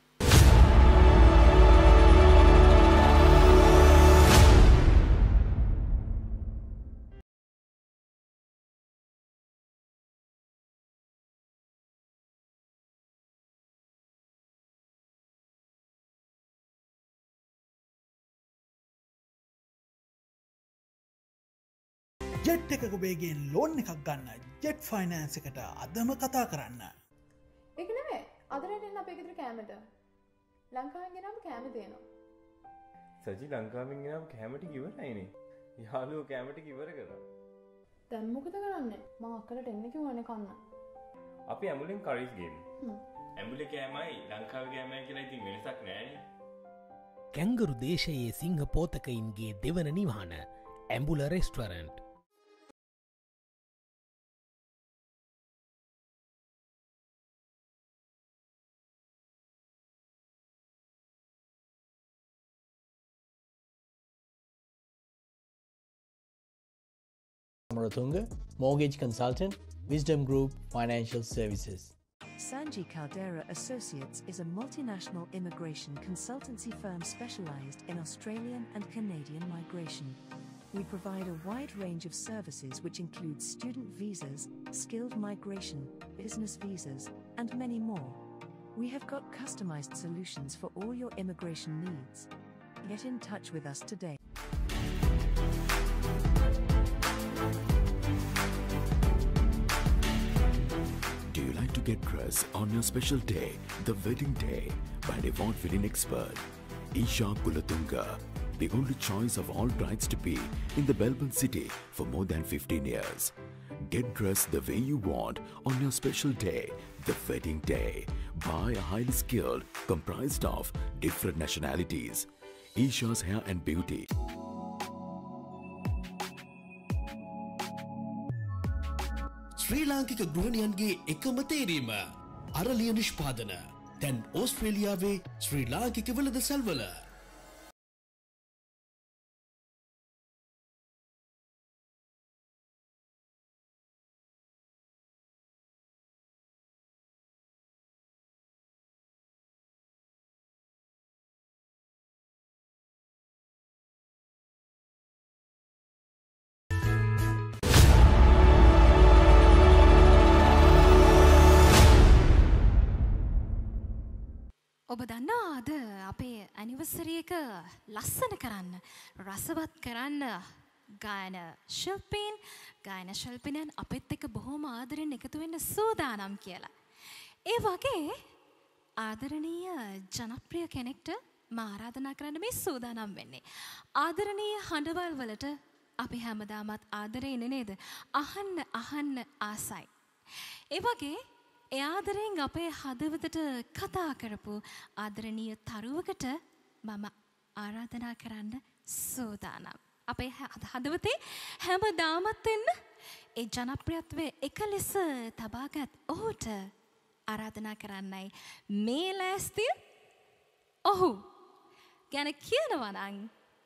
ජෙට් එකක වේගෙන් ලෝන් එකක් ගන්න ජෙට් ෆයිනෑන්ස් එකට අදම කතා කරන්න. ඒක නෙමෙයි. අදට එන්න අපේ ගෙදර කෑමට. ලංකාවෙන් ගෙනාව කෑම තියෙනවා. සජි ලංකාවෙන් ගෙනාව කෑම ටික ඉවරයිනේ. යාළුවෝ කෑම ටික ඉවර කරා. දැන් මොකද කරන්නේ? මම අක්කලට එන්න කිව්වනේ කන්න. අපි ඇඹුලෙන් කරිස් ගේමු. ඇඹුලේ කෑමයි ලංකාවේ කෑමයි කියලා ඉතින් වෙනසක් නෑනේ. කැංගරු දේශයේ සිංහ පෝතකයින්ගේ දෙවන නිවහන Embula restaurant. Amaratunga, Mortgage Consultant, Wisdom Group Financial Services. Sanji Caldera Associates is a multinational immigration consultancy firm specialized in Australian and Canadian migration. We provide a wide range of services which include student visas, skilled migration, business visas, and many more. We have got customized solutions for all your immigration needs. Get in touch with us today. Do you like to get dressed on your special day, the wedding day, by an award-winning expert, Isha Kulatunga, the only choice of all brides to be in the Melbourne city for more than 15 years. Get dressed the way you want on your special day, the wedding day, by a highly skilled, comprised of different nationalities. Isha's Hair and Beauty. ශ්‍රී ලාංකික ගෘහණියන්ගේ එකම තේරීම අරලිය නිෂ්පාදන දැන් ඕස්ට්‍රේලියාවේ ශ්‍රී ලාංකික වෙළඳ සැල්වල. ඔබ දන්නවාද අපේ ඇනිවර්සරි එක ලස්සන කරන්න රසවත් කරන්න ගායන ශිල්පීන් අපිත් එක්ක බොහොම ආදරෙන් එකතු වෙන්න සූදානම් කියලා. ඒ වගේ ආදරණීය ජනප්‍රිය කෙනෙක්ට මා ආරාධනා කරන්න මේ සූදානම් වෙන්නේ. ආදරණීය හඬවල් වලට අපි හැමදාමත් ආදරේ ඉන්නේ නේද? අහන්න ආසයි. ඒ වගේ ඒ ආදරෙන් අපේ හදවතට කතා කරපු ආදරණීය තරුවකට මම ආරාධනා කරන්න සූදානම්. අපේ හදවතේ හැමදාමත් එන්න ඒ ජනප්‍රියත්වයේ එක ලෙස තබාගත් ඔහුට ආරාධනා කරන්නයි මේ ලෑස්තිය. ඔහු ගැන කියනවා නම්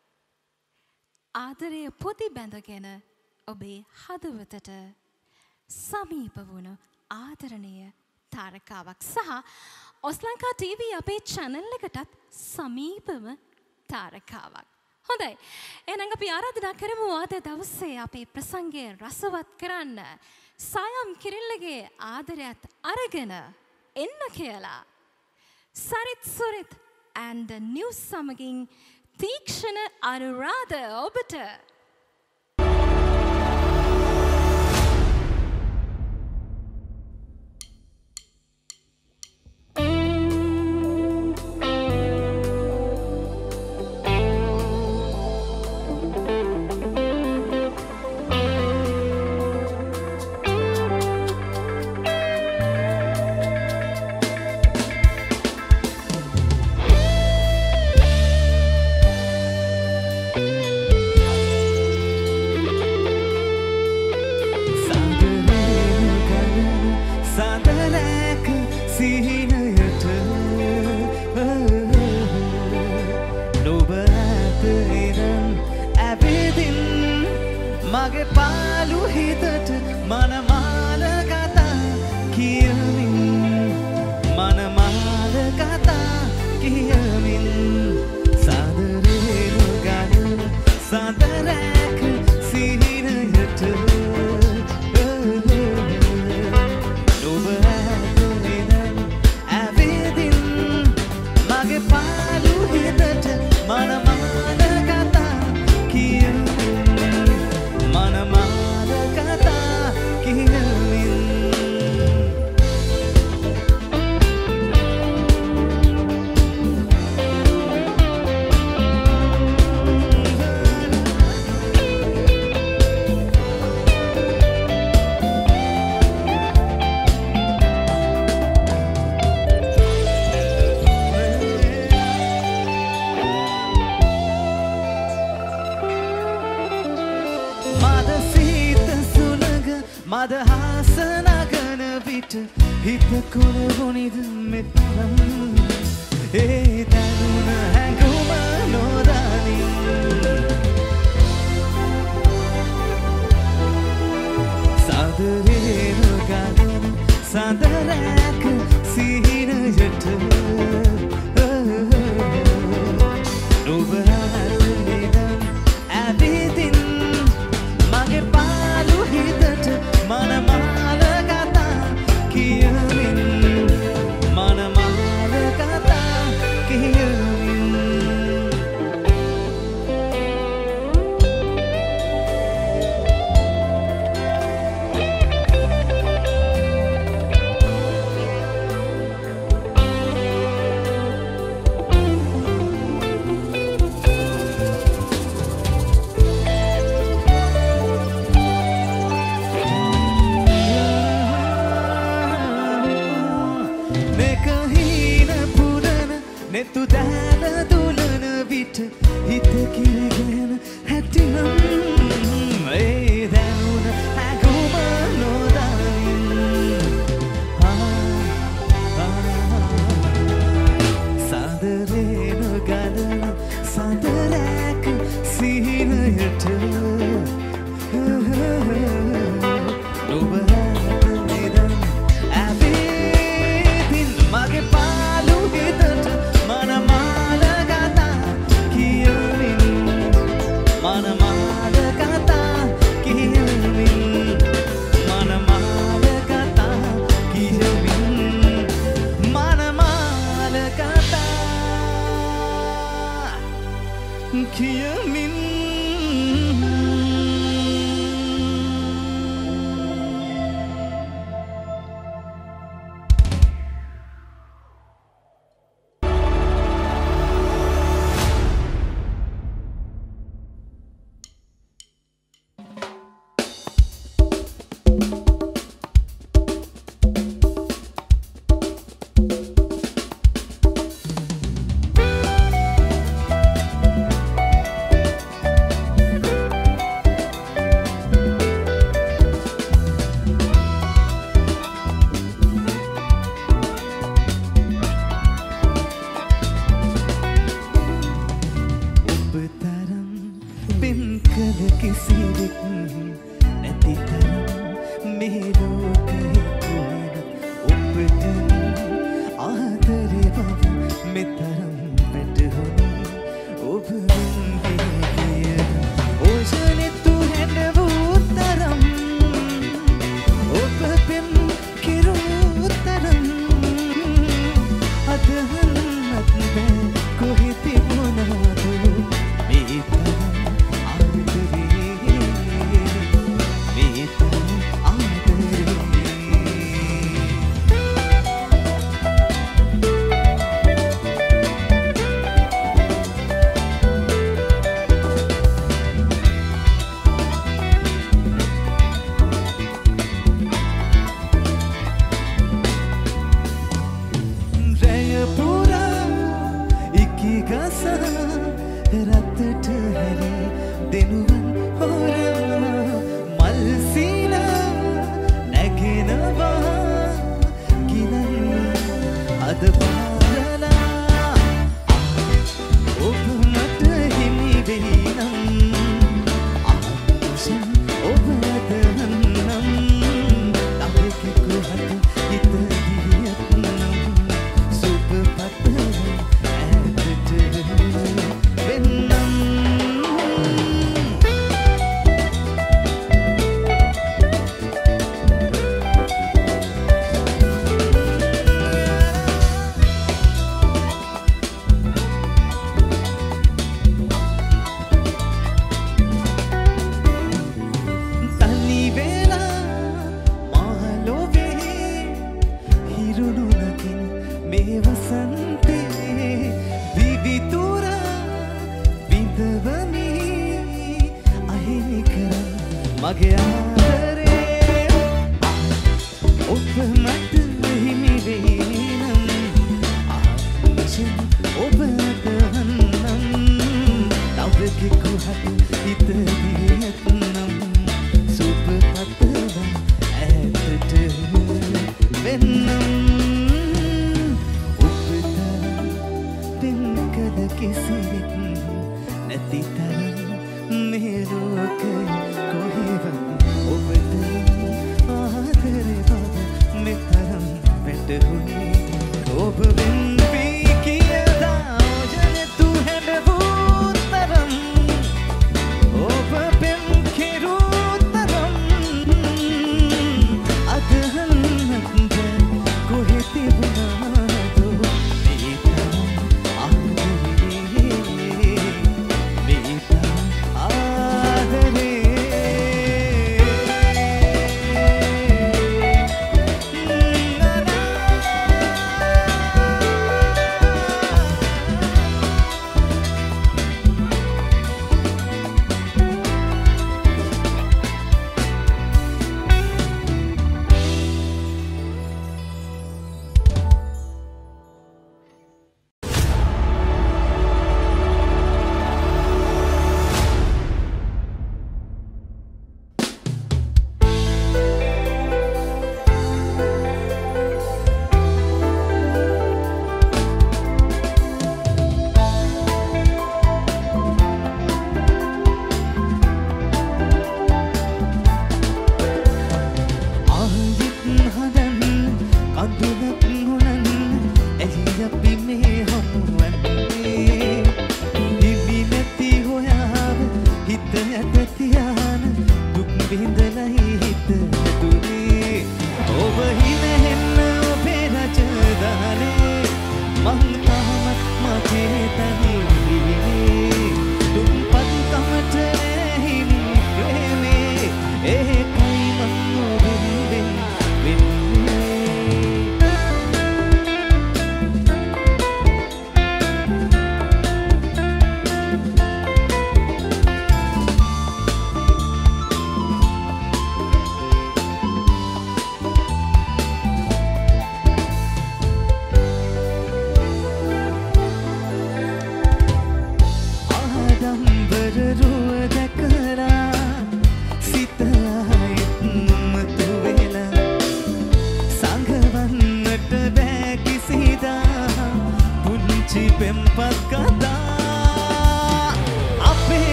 ආදරය පොදි බැඳගෙන ඔබේ හදවතට සමීප වුණු ආදරණීය තාරකාවක් සහ ඔස්ලංකා TV අපේ channel එකටත් සමීපම තාරකාවක්. හොඳයි. එහෙනම් අපි ආරාධනා කරමු අද දවසේ අපේ ප්‍රසංගය රසවත් කරන්න සයම් කිරිල්ලගේ ආදරයත් අරගෙන එන්න කියලා. Sarith Surith and the news සමගින් තීක්ෂණ අනුරාධ ඔබට ආසනගන විට හිත කොළවොනිද මෙතරම් ඒ දැනුන හැඟුම නොදනින් සාදරේන ගලන සඳරැක සිහිනයට නුබරාරුනිදන් ඇවිදින් මගේ පාලු හිතට මනමාල කතා කියමින් මනමාල කතා කියමින් නෙතු දැන දුලන විට හිත කිරගෙන හැටිනම් ඒ දැනුන හැඟුම නොදනින් සාදරේන ගලන සඳරැක සිහිනයට නුබරට නිදන් ඇවිදින් මගේ පාලු හිතට මනමාල කතා කියමින් මනමාල කතා කියමින් මනමාල කතා කියමින් මනමාල කතා කියමින් මගේ ආදරේ ඔබ මට හිමි වෙයි නම් ආශින් ඔබ දහන්නම් තවක කුහත් හිත දිහත් නම් සුප පතව ඇත हुई ඔබ වෙන් වී කියලා ජන තු හැඬවූ තරම් ඔබ පෙම් කෙරූ තරම් අදහන්නත් කොහෙ තිබුණාද මේ තරම් ආදරේ මේ තරම් ආදරේ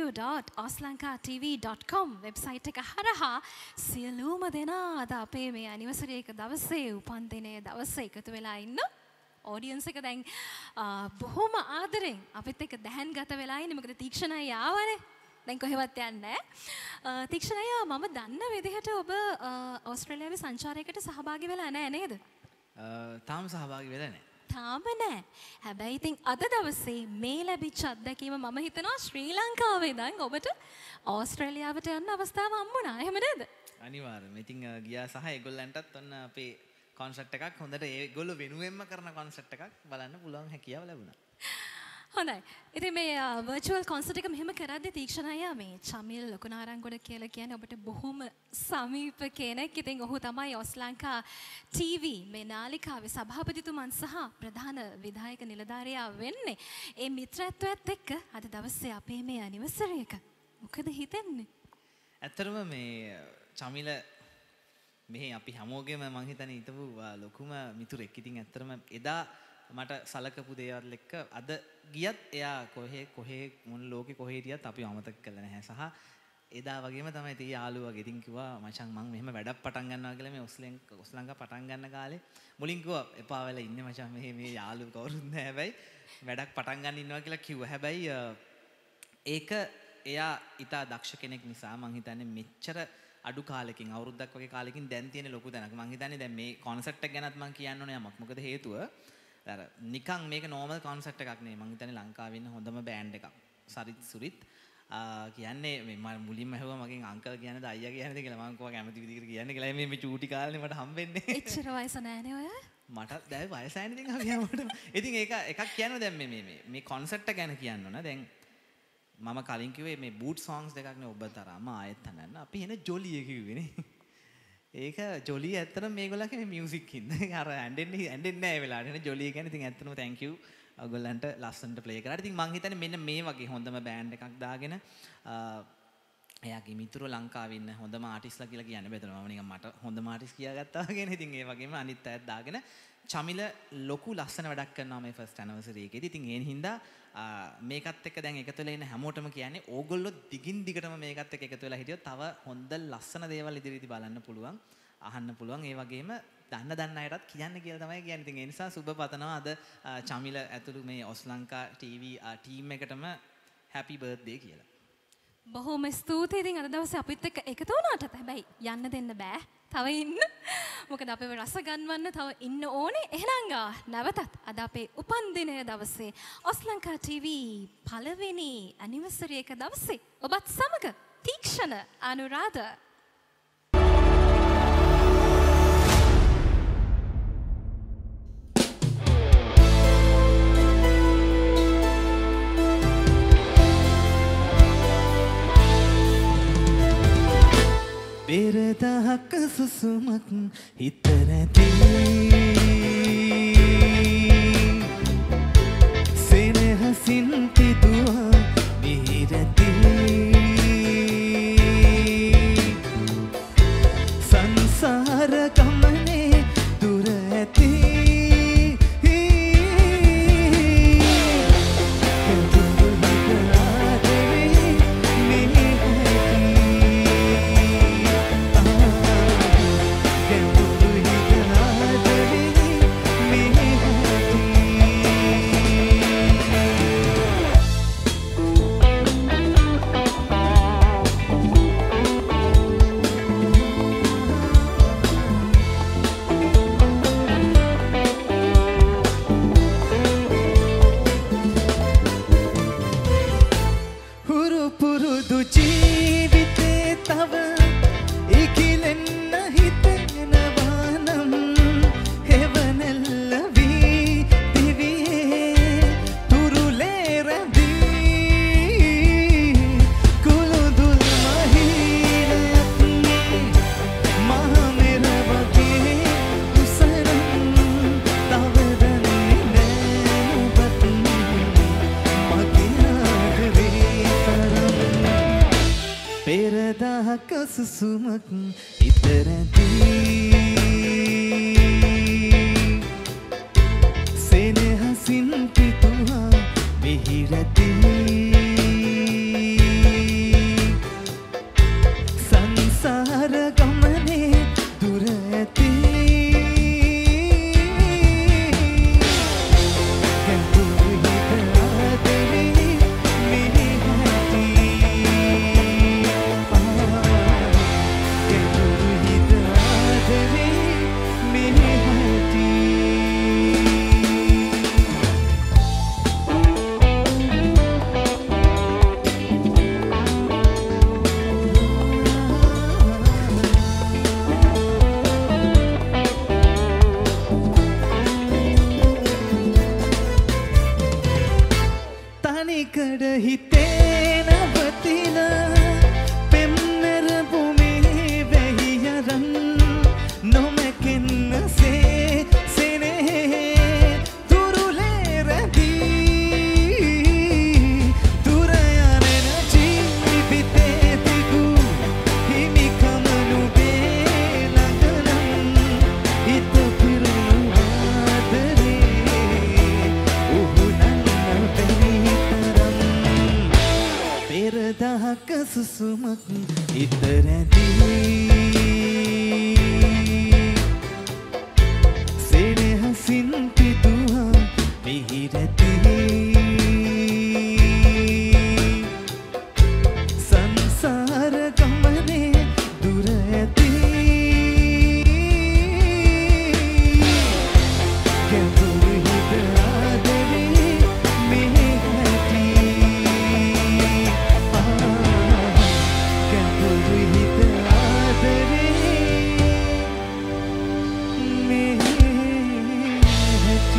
www.auslankatv.com වෙබ්සයිට් එක හරහා සියලුම දෙනා අද අපේ මේ ඇනිවර්සරි එක දවසේ උපන්දිනයේ දවසේ එකතු වෙලා ඉන්න ඔඩියන්ස් එක දැන් බොහොම ආදරෙන් අපිත් එක්ක දැහන් ගත වෙලා ඉන්නේ. මොකද තීක්ෂණයි ආවනේ. දැන් කොහෙවත් යන්නේ නැහැ. තීක්ෂණය මම දන්න විදිහට ඔබ ඕස්ට්‍රේලියාවේ සංචාරයකට සහභාගී වෙලා නැහැ නේද? තාම සහභාගී වෙලා නැහැ. තාම නැහැ. හැබැයි ඉතින් අද දවසේ මේ ලැබිච්ච අත්දැකීම මම හිතනවා ශ්‍රී ලංකාවේ ඉඳන් ඔබට ඕස්ට්‍රේලියාවට යන්න අවස්ථාව හම්බුණා. එහෙම නේද? අනිවාර්යයෙන්ම. ඉතින් ගියා සහ ඒගොල්ලන්ටත් ඔන්න අපේ කොන්සර්ට් එකක් හොඳට ඒගොල්ලෝ වෙනුවෙන්ම කරන කොන්සර්ට් එකක් බලන්න පුළුවන් හැකියාව ලැබුණා. හොඳයි. ඉතින් මේ වර්චුවල් කොන්සර්ට් එක මෙහෙම කරද්දී තීක්ෂණ අයියා මේ චමිල් ලොකුනාරංගොඩ කියලා කියන්නේ ඔබට බොහොම සමීප කෙනෙක්. ඉතින් ඔහු තමයි ඔස්ලංකා TV මේ නාලිකාවේ සභාපතිතුමන් සහ ප්‍රධාන විධායක නිලධාරියා වෙන්නේ. ඒ මිත්‍රත්වයත් එක්ක අද දවසේ අපේ මේ ඇනිවර්සරි එක. මොකද හිතෙන්නේ? ඇත්තටම මේ චමිල මෙහි අපි හැමෝගෙම මං හිතන්නේ හිටපු ලොකුම මිතුරෙක්. ඉතින් ඇත්තටම එදා මට සලකපු දේවල් එක්ක අද ගියත් එයා කොහේ මොන ලෝකේ කොහේ හිටියත් අපි අමතක කළා නැහැ. සහ එදා වගේම තමයි තේ යාළුවා ගෙතින් කිව්වා මචං මං මෙහෙම වැඩක් පටන් ගන්නවා කියලා මේ ඔස්ලංකා පටන් ගන්න කාලේ මුලින් කිව්වා එපා වෙලා ඉන්නේ මචං මේ යාළුවෝ කවුරුත් නැහැ. හැබැයි වැඩක් පටන් ගන්න ඉන්නවා කියලා කිව්වා. හැබැයි ඒක එයා ඊට දක්ෂ කෙනෙක් නිසා මං හිතන්නේ මෙච්චර අඩු කාලෙකින් අවුරුද්දක් වගේ කාලෙකින් දැන් තියෙන ලොකු තැනක මං හිතන්නේ දැන් මේ කොන්සර්ට් එක ගැනත් මං කියන්න ඕනේ යමක්. මොකද හේතුව අර නිකන් මේක නෝමල් කොන්සර්ට් එකක් නෙවෙයි. මං හිතන්නේ ලංකාවේ ඉන්න හොඳම බෑන්ඩ් එකක්. සරිත් සුරිත් කියන්නේ මේ මම මුලින්ම ඇහුවා මගෙන් අංකල් කියන්නේද අයියා කියන්නේද කියලා. මං කිව්වා කැමති විදිහට කියන්නේ කියලා. මේ චූටි කාලේ මට හම්බෙන්නේ. එච්චර වයස නැහැනේ ඔය. මට දැන් වයස නැහැ ඉතින් අපි හැමෝටම. ඉතින් ඒක එකක් කියනවා දැන් මේ කොන්සර්ට් එක ගැන කියන්න ඕන. දැන් මම කලින් කිව්වේ මේ බූට් සොන්ග්ස් දෙකක් නේ ඔබ තරම ආයෙත් හදන්න. අපි එන ජොලිය කිව්වේනේ. ඒක ජොලිය ඇත්තටම මේගොල්ලන්ගේ මේ මියුසික් හින්දා. අර ඇඬෙන්නේ නැහැ ඒ වෙලාවට. නේ ජොලිය කියන්නේ ඉතින් ඇත්තටම thank you. ඔයගොල්ලන්ට ලස්සනට ප්ලේ කරලා. ඉතින් මං හිතන්නේ මෙන්න මේ වගේ හොඳම බෑන්ඩ් එකක් දාගෙන එයාගේ මිතුරු ලංකාවේ ඉන්න හොඳම ආටිස්ලා කියලා කියන්නේ බෑ. මම නිකන් මට හොඳම ආටිස් කියාගත්තා වගේනේ. ඉතින් ඒ වගේම අනිත් අයත් දාගෙන චමිල ලොකු ලස්සන වැඩක් කරනවා මේ ෆස්ට් ඇනිවර්සරි එකේදී. ඉතින් ඒ හින්දා මේකත් එක්ක දැන් එකතු වෙලා ඉන්න හැමෝටම කියන්නේ ඕගොල්ලෝ දිගින් දිගටම මේකත් එක්ක එකතු වෙලා හිටියොත් තව හොඳ ලස්සන දේවල් ඉදිරියේදී බලන්න පුළුවන්, අහන්න පුළුවන්. ඒ වගේම දන්න අයටත් කියන්න කියලා තමයි කියන්නේ. ඉතින් ඒ නිසා සුබ පතනවා අද චමිල ඇතුළු මේ ඔස්ලංකා TV ටීම් එකටම happy birthday කියලා. බොහොම ස්තුතියි. ඉතින් අද දවසේ අපිත් එක්ක එකතු වුණාට හැබැයි යන්න දෙන්න බෑ. තව ඉන්න. මොකද අපේ රස ගන්නවන්න තව ඉන්න ඕනේ. එහෙනම් නැවතත් අද අපේ උපන්දිනය දවසේ ඔස්ලංකා TV පළවෙනි ඇනිවර්සරි එක දවසේ ඔබත් සමග තීක්ෂණ අනුරාධ පෙරදහක සුසුමක් හිත නැති සෙනෙහසින් පිදුවා විහිරති සංසාර ගමනේ දුර ඇති සුසුමක් ඉතරති සෙනෙහසින් පිතුවා විහිරති සංසාර ගමනේ දුර ඇති තනිකඩ හිතේ නවතින පෙම්නර භූමියේ වැහි යරන් නොමැකෙන්නසේ සෙනෙහේ දුරුලේ රැඳී දුර යන ජීවිතේ තිබූ හිමිකම නුඹේ ළඟනම් හිත පිරුණු ආදරේ උහුණන්න පෙරදහක සුසුමක් හිත රැඳී සෙනෙහසින් පිදුවා මිහිරැති සංසාර ගමනේ දුර ඇති ගැඹුරු හිත ආදරේ මෙහි ඇති ගැඹුරු හිත ආදරේ මෙහි ඇති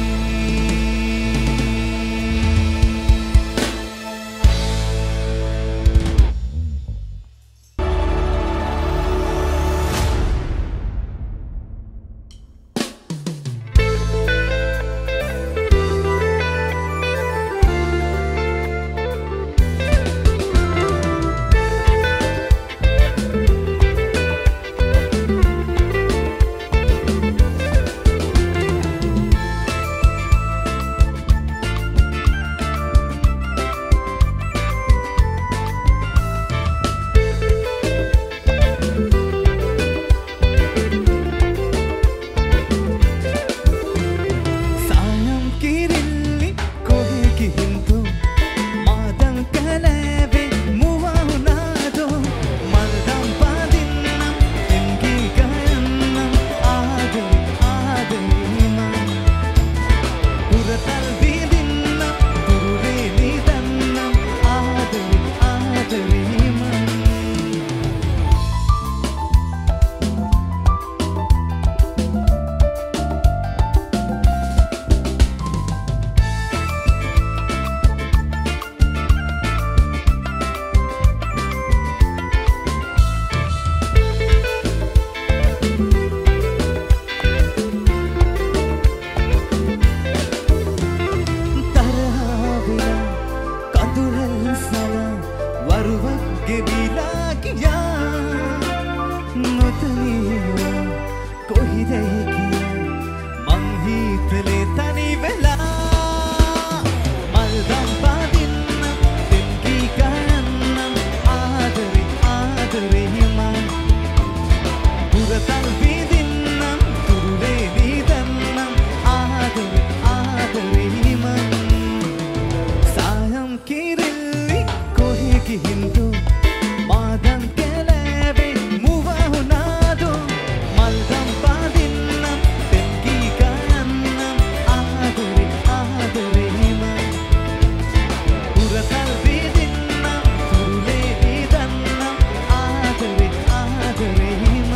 සායම් කිරිල්ලි කොහෙ ගිහින්දෝ මාදන් කැලෑවේ මුවා වුණාදෝ මල්දම් පාදින්නම් එන්ගී ගයන්නම් ආදරේ ආදරේ මං උරතල් විඳින්නම් දුරුවේ නිදන්නම් ආදරේ ආදරේ මං තරහාවෙලා කඳුරල් සලා වරුවක් ගෙවිලා ගියා නොතනියවා කොහිදැයි කියා මං හිතලේ තනි වෙලා මල්දම් පාදින්නම් දෙන්ගී ගයන්නම් ආදරේ ආදරේ මං පුරතල් විඳින්නම් දුරුවේ නිදන්නම් ආදරේ ආදරේ මං සායම් කිරිල්ලි කොහෙ ගිහින්දෝ මාදන් කැලෑවේ මුවා වුණාදෝ මල්දම් පාදින්නම් දෙන්ගී ගයන්නම් ආදරේ ආදරේ මං පුරතල් විඳින්නම් දුරුවේ නිදන්නම් ආදරේ ආදරේ මං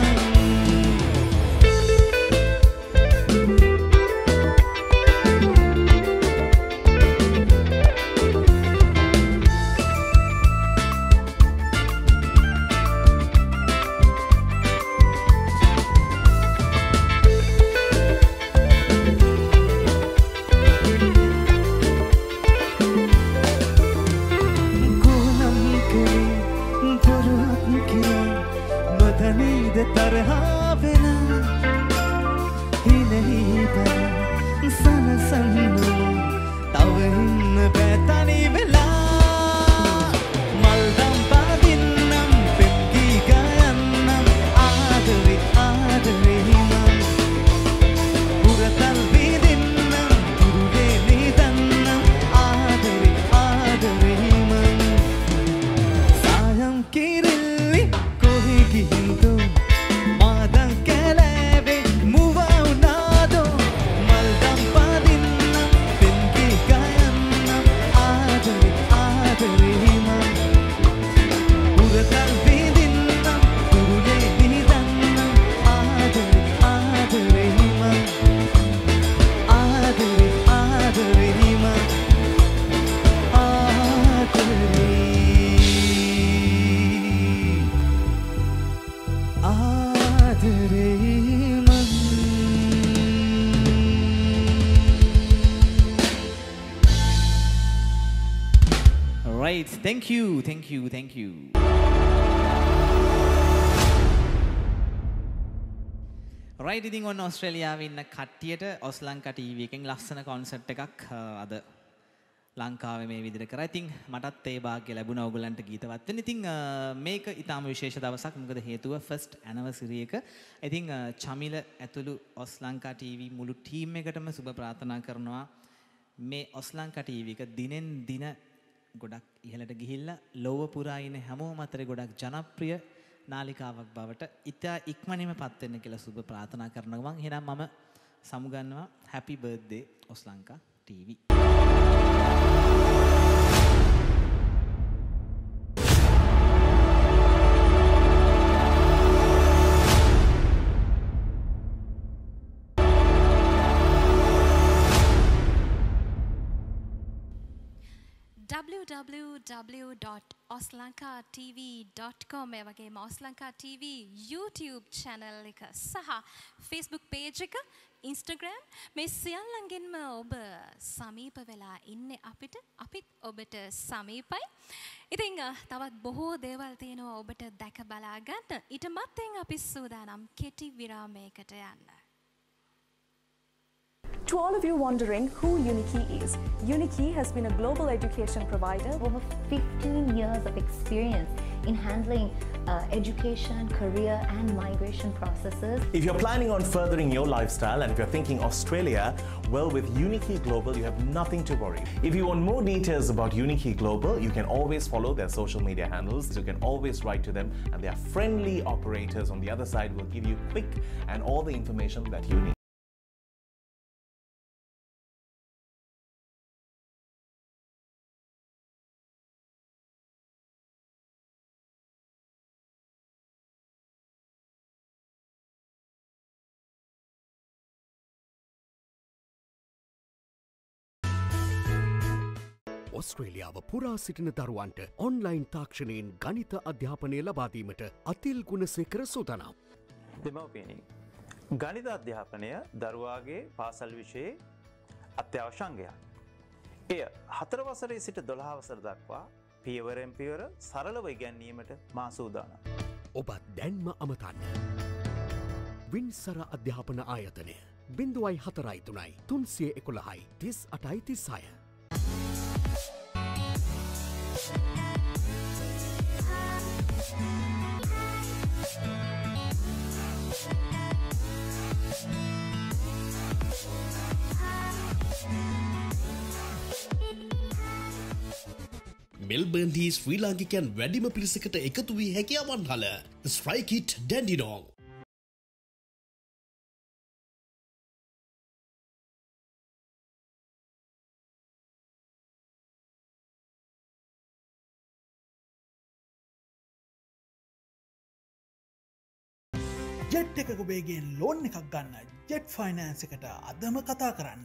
නොදනීද තරහා වෙලා හිනෙහි බල සනසන්නෝ තව ඉන්න බෑ තනි වෙලා මල්දම් පාදින්නම් පෙක්කී ගයන්නම් ආදරේ මං Right, thank you. Right, ඉතින් ඔන්න ඕස්ට්‍රේලියාවේ ඉන්න කට්ටියට ඔස්ලංකා ටීවී එකෙන් ලස්සන කොන්සර්ට් එකක් අද ලංකාවේ මේ විදිහට කරා. ඉතින් මටත් ඒ වාග්ය ලැබුණා ඕගොල්ලන්ට ගීතවත් වෙන්න. ඉතින් මේක ඊටාම විශේෂ දවසක්. මොකද හේතුව ෆස්ට් ඇනිවර්සරි එක. ඉතින් චමිල ඇතුළු ඔස්ලංකා ටීවී මුළු ටීම් එකටම සුබ ප්‍රාර්ථනා කරනවා. මේ ඔස්ලංකා ටීවී එක දිනෙන් දින ගොඩක් ඉහළට ගිහිල්ලා ලෝව පුරා ඉන්න හැමෝම අතරේ ගොඩක් ජනප්‍රිය නාලිකාවක් බවට ඉතා ඉක්මනින්ම පත් වෙන්න කියලා සුබ ප්‍රාර්ථනා කරනවා. මම එහෙනම් මම සමුගන්නවා happy birthday Auslanka TV. www.auslankatv.com ඒ වගේම Auslankha TV YouTube channel එක සහ Facebook page එක Instagram මේ සියල්ලංගෙන්ම ඔබ සමීප වෙලා ඉන්නේ අපිට අපිත් ඔබට සමීපයි. ඉතින් තවත් බොහෝ දේවල් තියෙනවා ඔබට දැක බලා ගන්න. ඊට මත්තෙන් අපි සූදානම් කෙටි විරාමයකට යන්න. To all of you wondering who Unikey is, Unikey has been a global education provider. Over 15 years of experience in handling education, career and migration processes. If you're planning on furthering your lifestyle and if you're thinking Australia, well, with Unikey Global, you have nothing to worry. If you want more details about Unikey Global, you can always follow their social media handles. You can always write to them and their friendly operators on the other side will give you quick and all the information that you need. ඔස්ට්‍රේලියාව පුරා සිටින දරුවන්ට online තාක්ෂණයෙන් ගණිත අධ්‍යාපනය ලබාදීමට අතිල් ගුණසේකර සූදානම්. දෙමව්පියනි, ගණිත අධ්‍යාපනය දරුවාගේ පාසල් විෂයේ අත්‍යවශ්‍ය අංගයක්. එය 4 වසරේ සිට 12 වසර දක්වා පියවරෙන් පියවර සරලව ඉගැන්වීමට මා සූදානම්. ඔබත් දැන්ම අමතන්න. වින්සර අධ්‍යාපන ආයතනය 0433 311 3836. මෙල්බර්න්හි ශ්‍රී ලාංකිකයන් වැඩිම පිරිසකට එකතු වී හැකියාවන් හල ස්ට්‍රයික් ඉට් ඩැන්ඩිනෝන්. ජෙට් එකක වේගෙන් ලෝන් එකක් ගන්න ජෙට් ෆයිනෑන්ස් එකට අදම කතා කරන්න.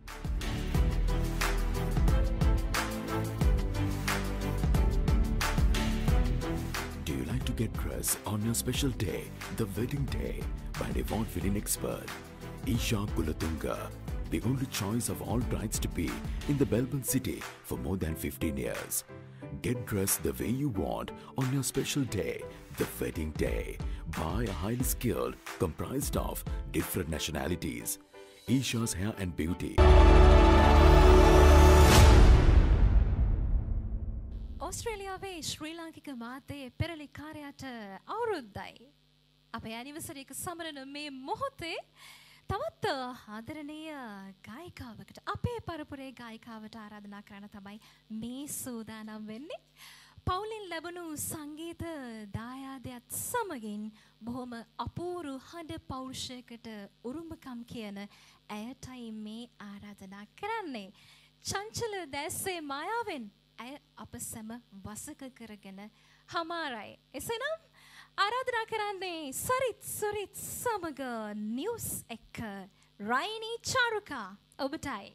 Do you like to get dressed on your special day, the wedding day, by an award-winning expert? Isha Kulatunga, the only choice of all brides to be in the Melbourne city for more than 15 years. Get dressed the way you want on your special day, the wedding day, by a highly skilled, comprised of different nationalities. Isha's Hair and Beauty. ඔස්ට්‍රේලියාවේ ශ්‍රී ලාංකික මාධ්‍යයේ පෙරලිකාරයාට අවුරුද්දයි. අපේ anniversary එක සමරන මේ මොහොතේ තවත් ආදරණීය ගායිකාවකට අපේ පරපුරේ ගායිකාවට ආරාධනා කරන්න තමයි මේ සූදානම් වෙන්නේ. පවුලින් ලැබුණු සංගීත දායාදයත් සමගින් බොහොම අපූරු හඬ පෞරුෂයකට උරුමකම් කියන ඇයටයි මේ ආරාධනා කරන්නේ. චංචල දැස්සේ මායාවෙන් ඇය අප සැම වසක කරගෙන හමාරයි. එසේනම් ආරාධනා කරන්නේ සරිත් සුරිත් සමග නිවුස් එක රයිනී චාරුකා ඔබටයි.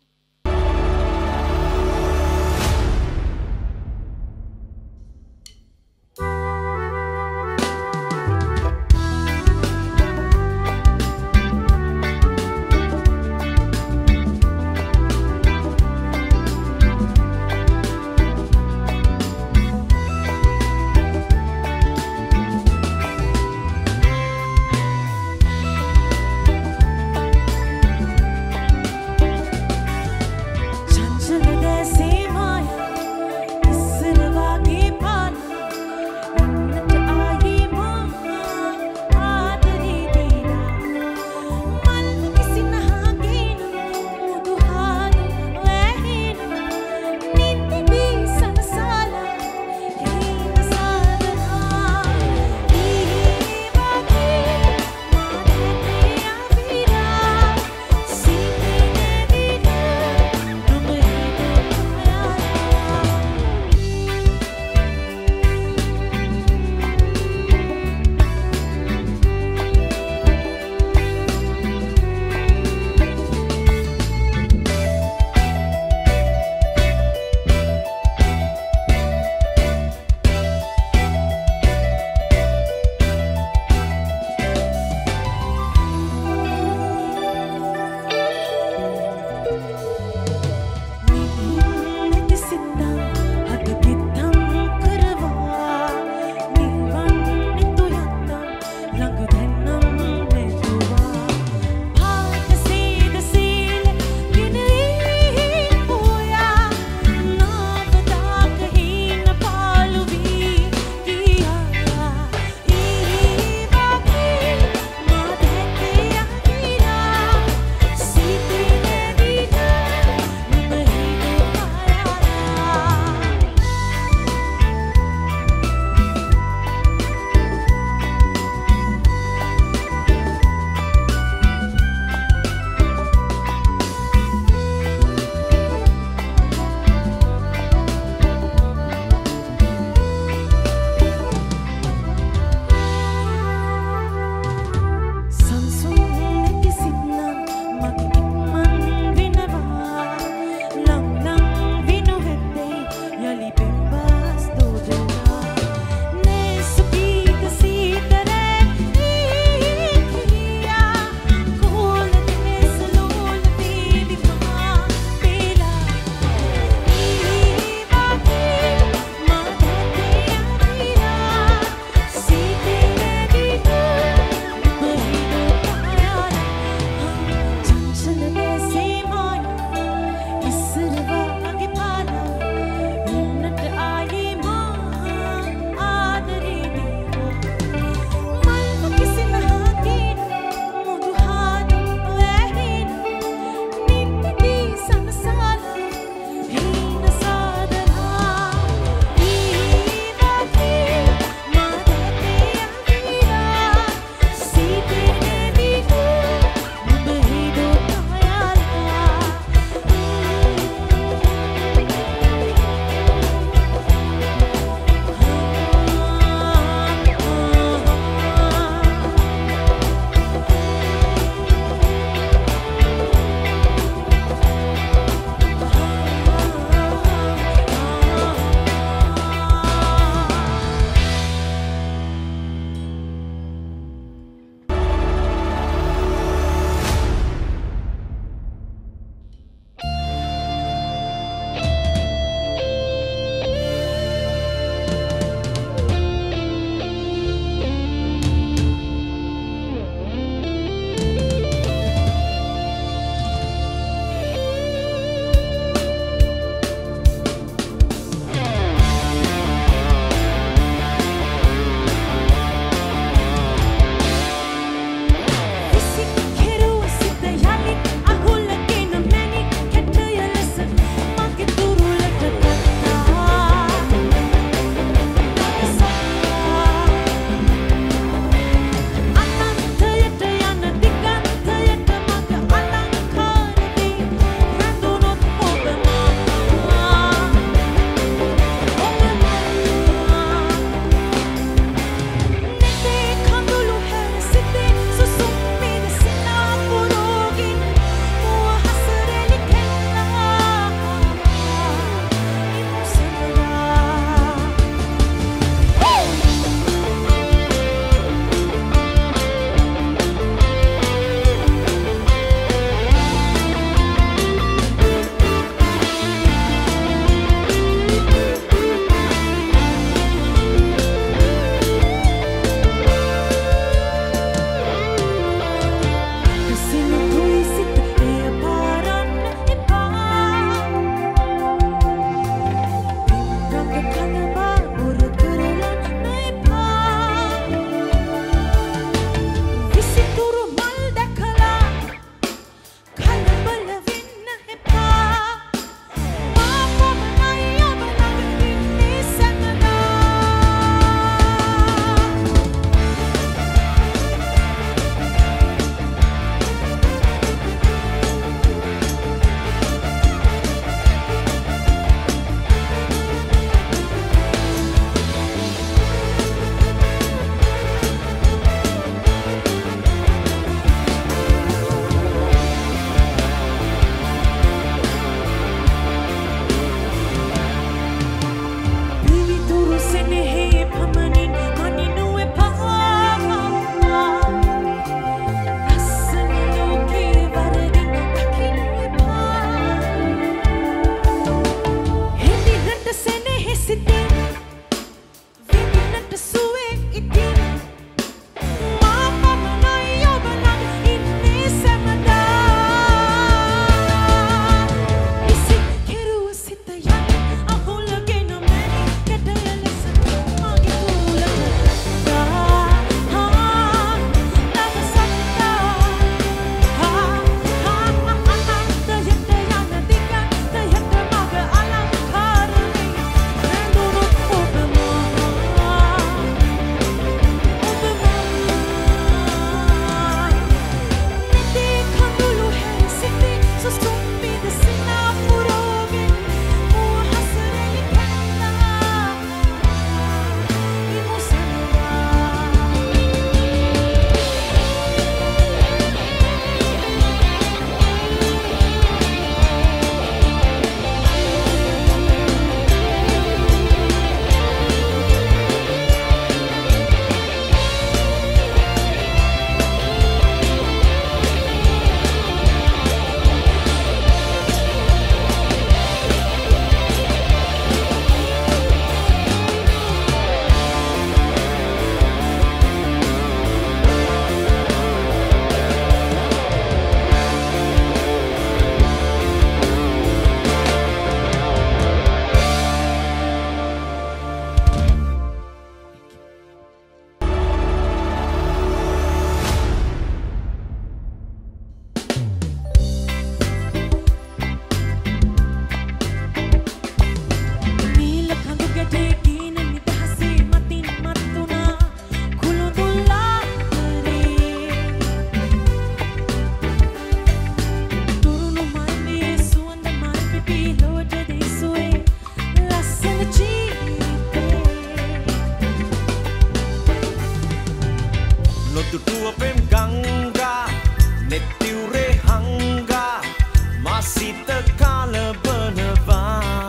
puapem ganga nettiure hanga masita kala banava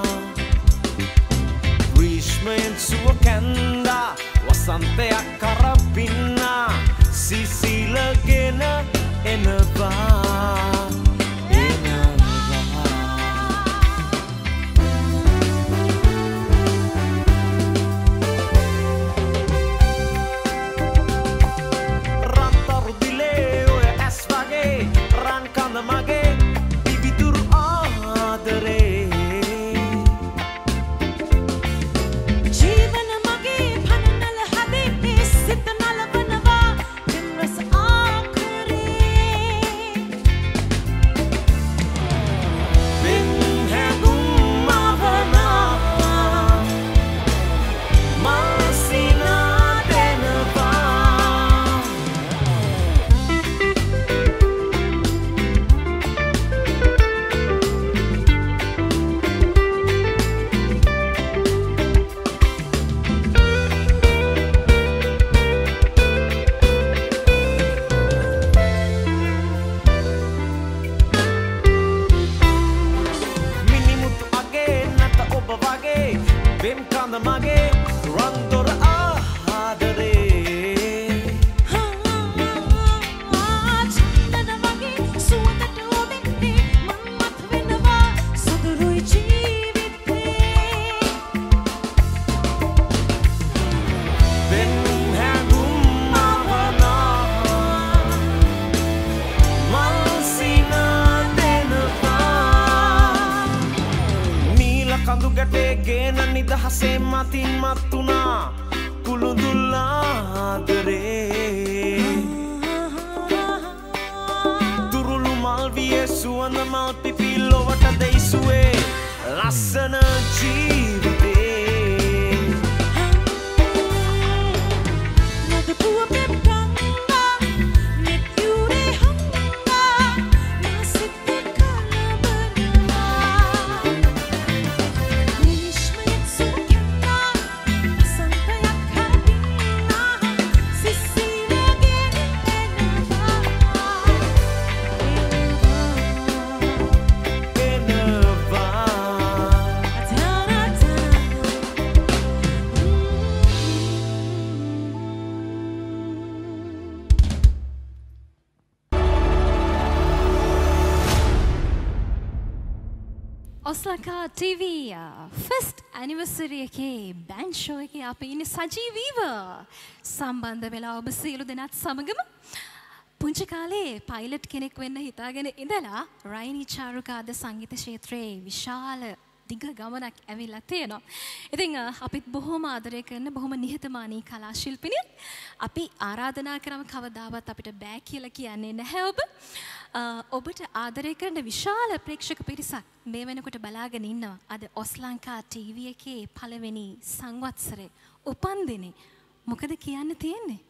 grishmayen suwa kanda wasanteya karabinna sisilagena enava mage bibidur adare jeevan mage phananal hade sitanal banava dimras aakhare bin hagum mavana masina denava Bim kanda mage randor ahadare chandana mage suwata obekke mammat wenava sudurui jeewitte ben hagum mavana malsina denava nila kandu gate gena nidahase matin matuna kulunduladare durulu malviye suwana mal pipilo wata deisuwe lassana jeevite nagapuwa pepkanga netyure hanga nasitte kalabana Oslanka TV first anniversary එකේ band show එකේ අපි ඉන්නේ සජීවීව සම්බන්ධ වෙලා ඔබ සියලු දෙනාත් සමගම පුංචි කාලේ පයිලට් කෙනෙක් වෙන්න හිතාගෙන ඉඳලා රයිනි චාරුකාද සංගීත ක්ෂේත්‍රයේ විශාල දිග ගමනක් ඇවිල්ලා තියෙනවා. ඉතින් අපිත් බොහොම ආදරය කරන බොහොම නිහතමානී කලා ශිල්පිනියක්. අපි ආරාධනා කරම කවදාවත් අපිට බෑ කියලා කියන්නේ නැහැ ඔබ. ඔබට ආදරය කරන විශාල ප්‍රේක්ෂක පිරිසක් මේ වෙනකොට බලාගෙන ඉන්නවා. අද ඔස්ලංකා ටීවී එකේ පළවෙනි සංවත්සරේ උපන්දිනේ. මොකද කියන්න තියෙන්නේ?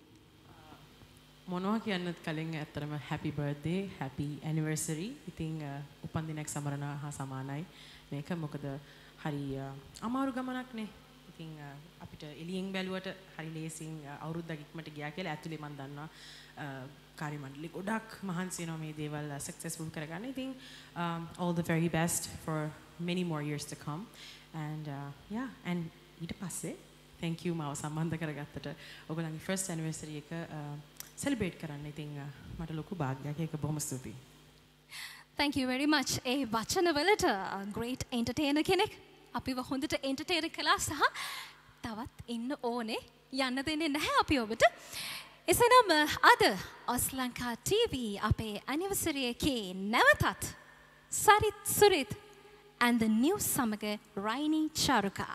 මොනවා කියන්නත් කලින් ඇත්තටම happy birthday, happy anniversary. ඉතින් උපන්දිනයක් සමරන හා සමානයි. මේක මොකද හරි අමාරු ගමනක් නේ. ඉතින් අපිට එළියෙන් බැලුවට හරි ලේසියෙන් අවුරුද්දක් ඉක්මනට ගියා කියලා ඇතුලේ මම දන්නවා කාර්ය මණ්ඩලෙ ගොඩක් මහන්සි වෙනවා මේ දේවල් successful කරගන්න. ඉතින් all the very best for many more years to come and and ඊට පස්සේ thank you මාව සම්බන්ධ කරගත්තට ඔයගොල්ලන්ගේ first anniversary එක celebrate කරන්න. ඉතින් මට ලොකු භාග්‍යයක්. ඒක බොහොම ස්තුතියි. Thank you very much. A වචනවලට great entertainer කෙනෙක් අපිව හොඳට entertain කළා සහ තවත් ඉන්න ඕනේ. යන්න දෙන්නේ නැහැ අපි ඔබට. එසේනම් අද ඔස්ලංකා ටීවී අපේ anniversary එකේ නැවතත් Sarith Surith and the news සමග Raini චාරුකා.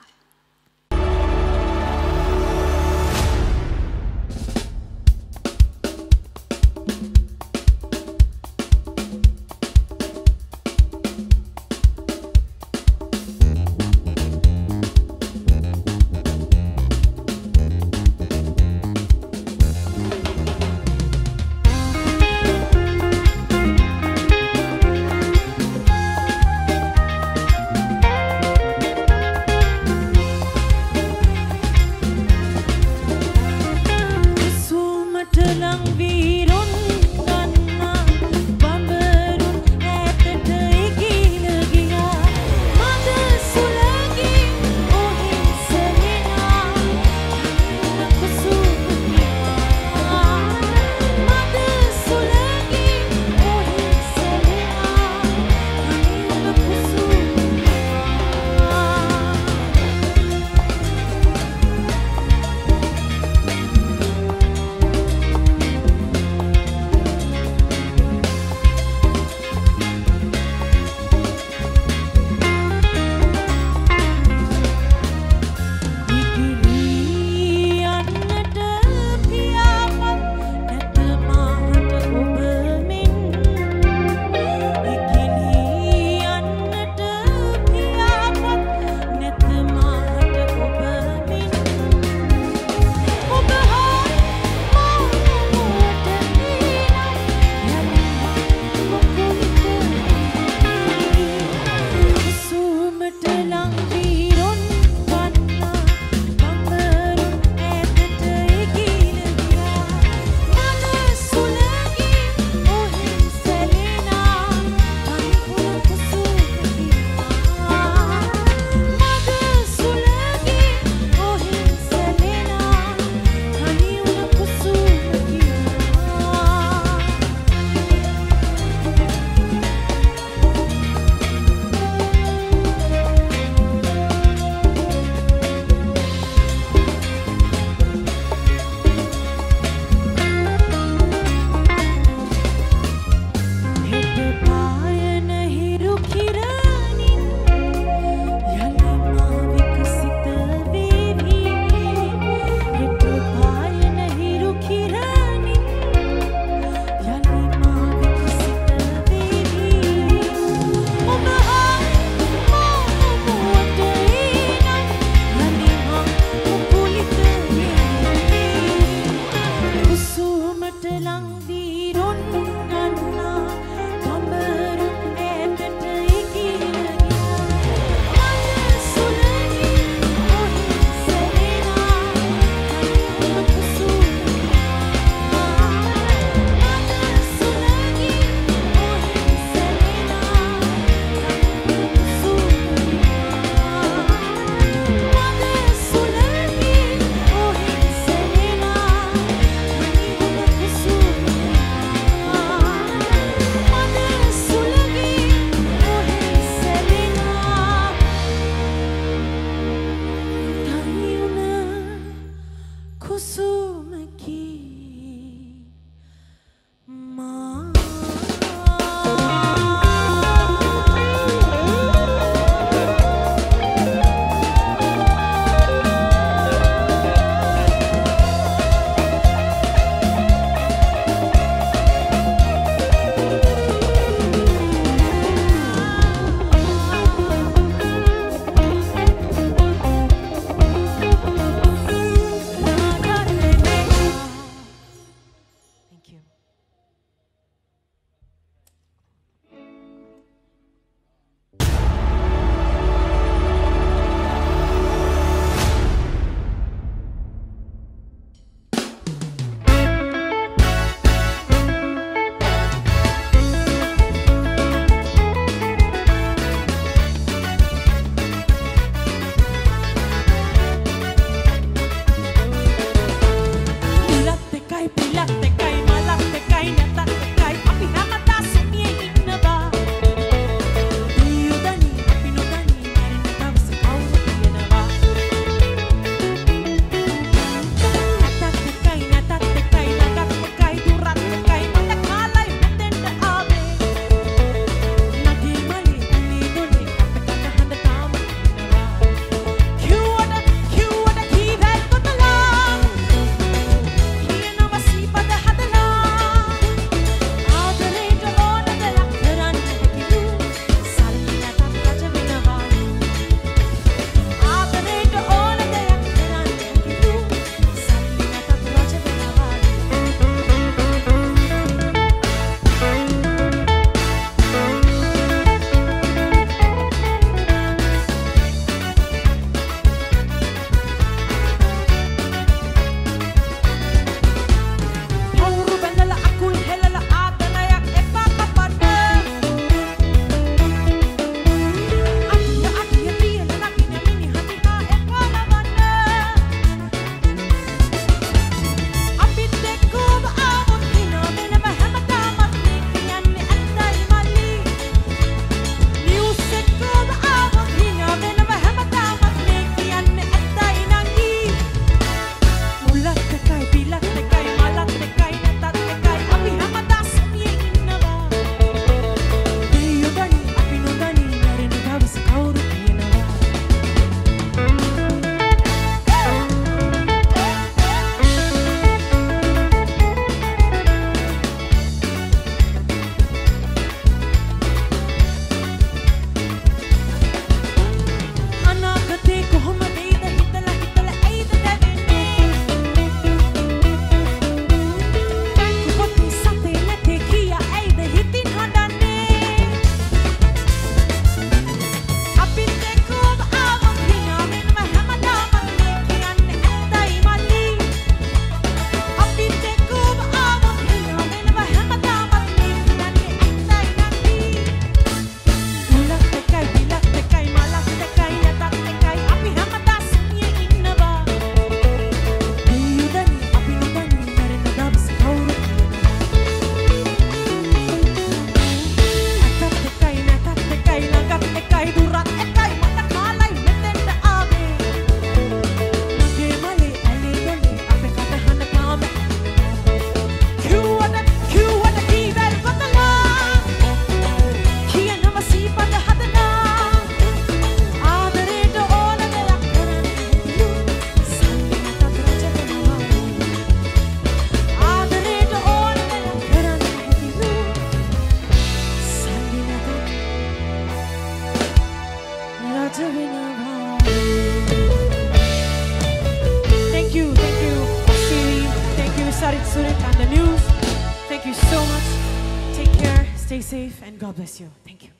so much. Take care, stay safe, and God bless you. Thank you.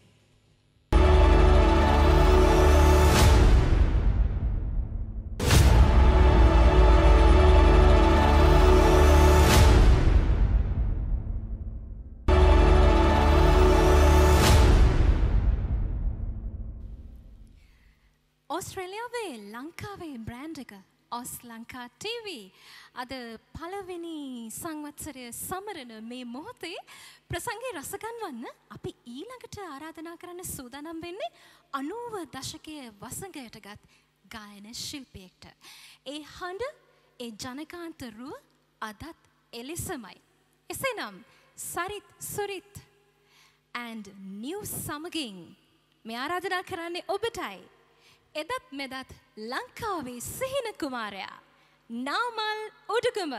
ඔස්ට්‍රේලියාවේ ලංකාවේ බ්‍රෑන්ඩ් එක ඔස් ලංකා TV අද පළවෙනි සංවත්සරය සමරන මේ මොහොතේ ප්‍රසංගේ රස ගන්වන්න අපි ඊළඟට ආරාධනා කරන්න සූදානම් වෙන්නේ 90 දශකයේ වසඟයටගත් ගායන ශිල්පියෙක්ට. ඒ හඬ ඒ ජනකාන්ත රුව අදත් එලෙසමයි. එසේනම් සරිත් සුරිත් and new සමගින් මේ ආරාධනා කරන්නේ ඔබටයි. එදත් මෙදත් ලංකාවේ සිහින කුමාරයා Namal Udugama.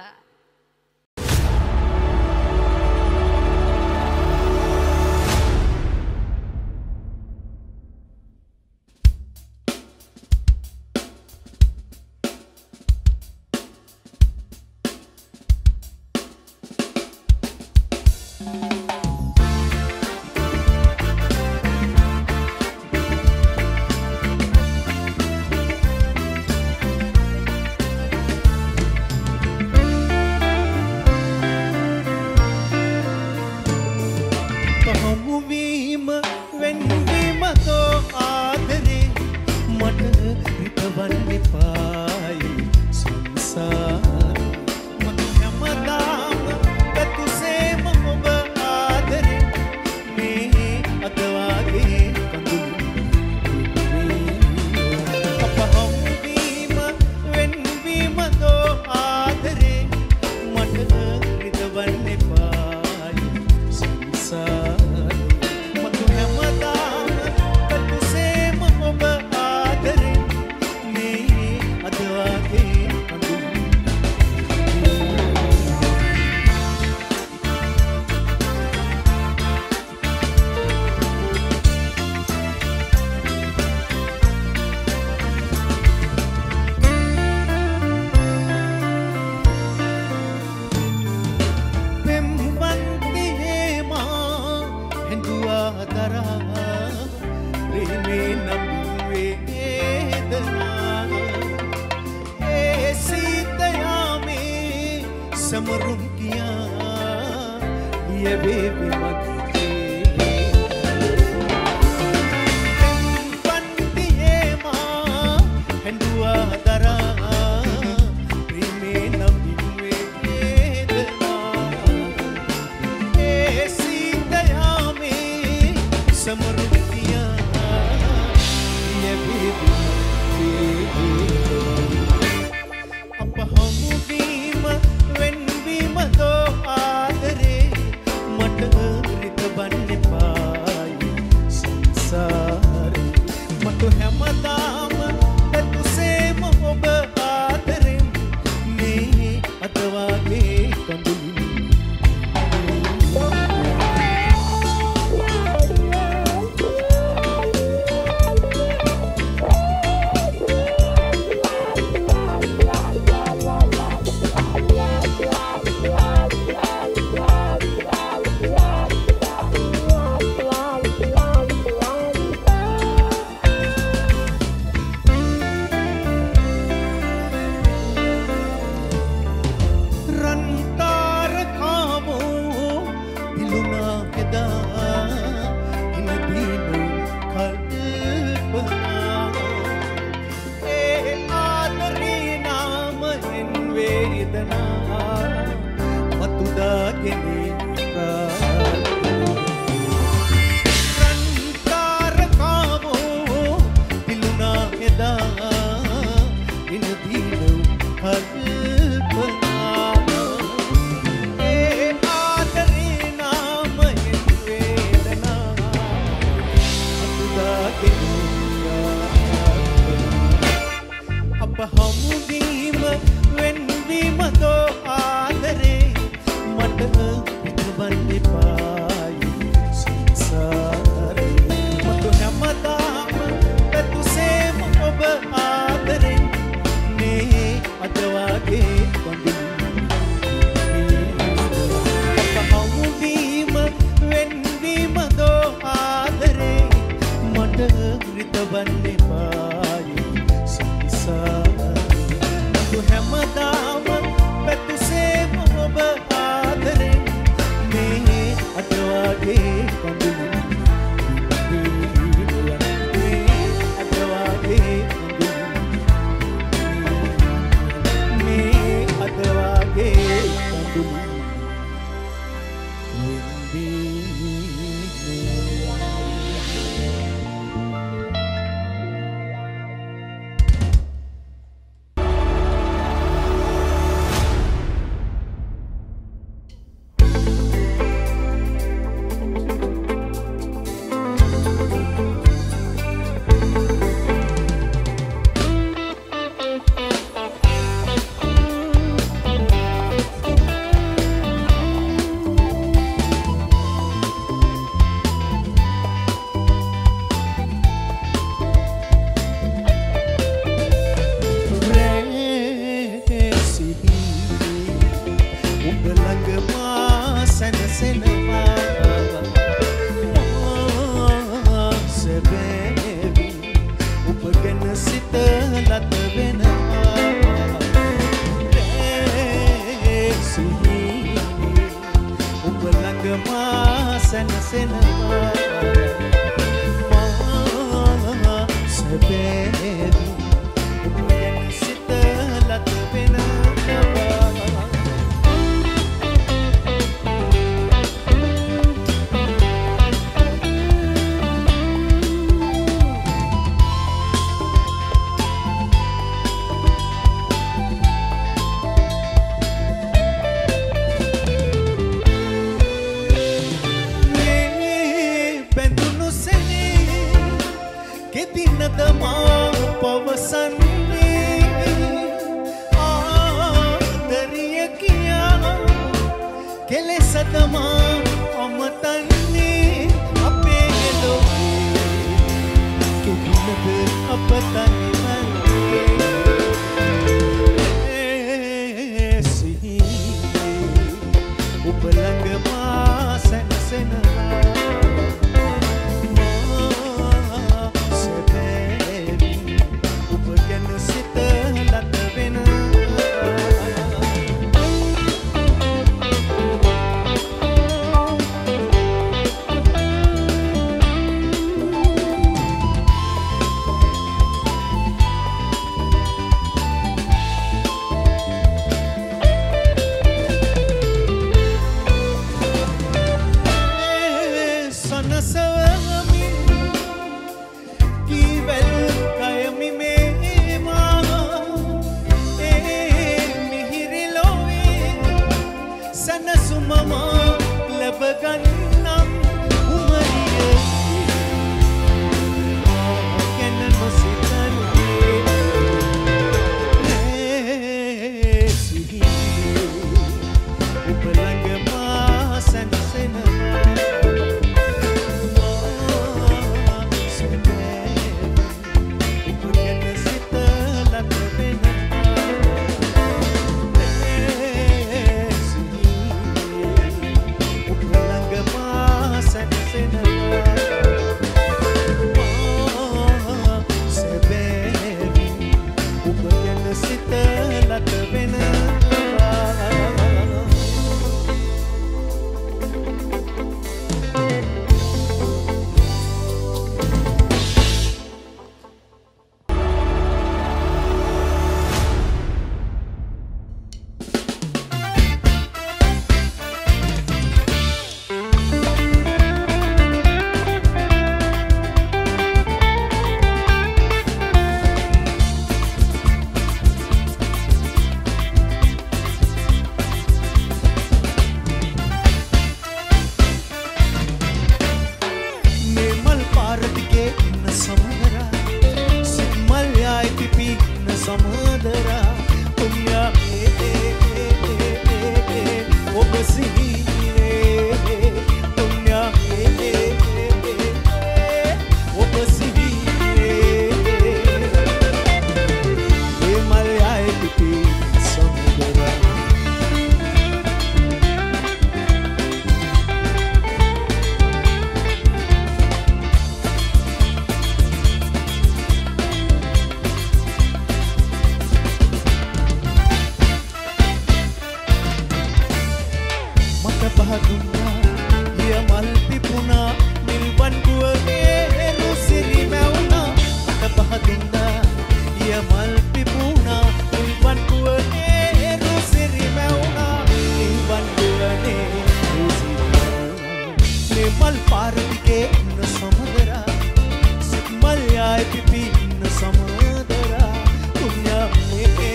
mal parike na samadara mal yaay pipi na samadara dunya me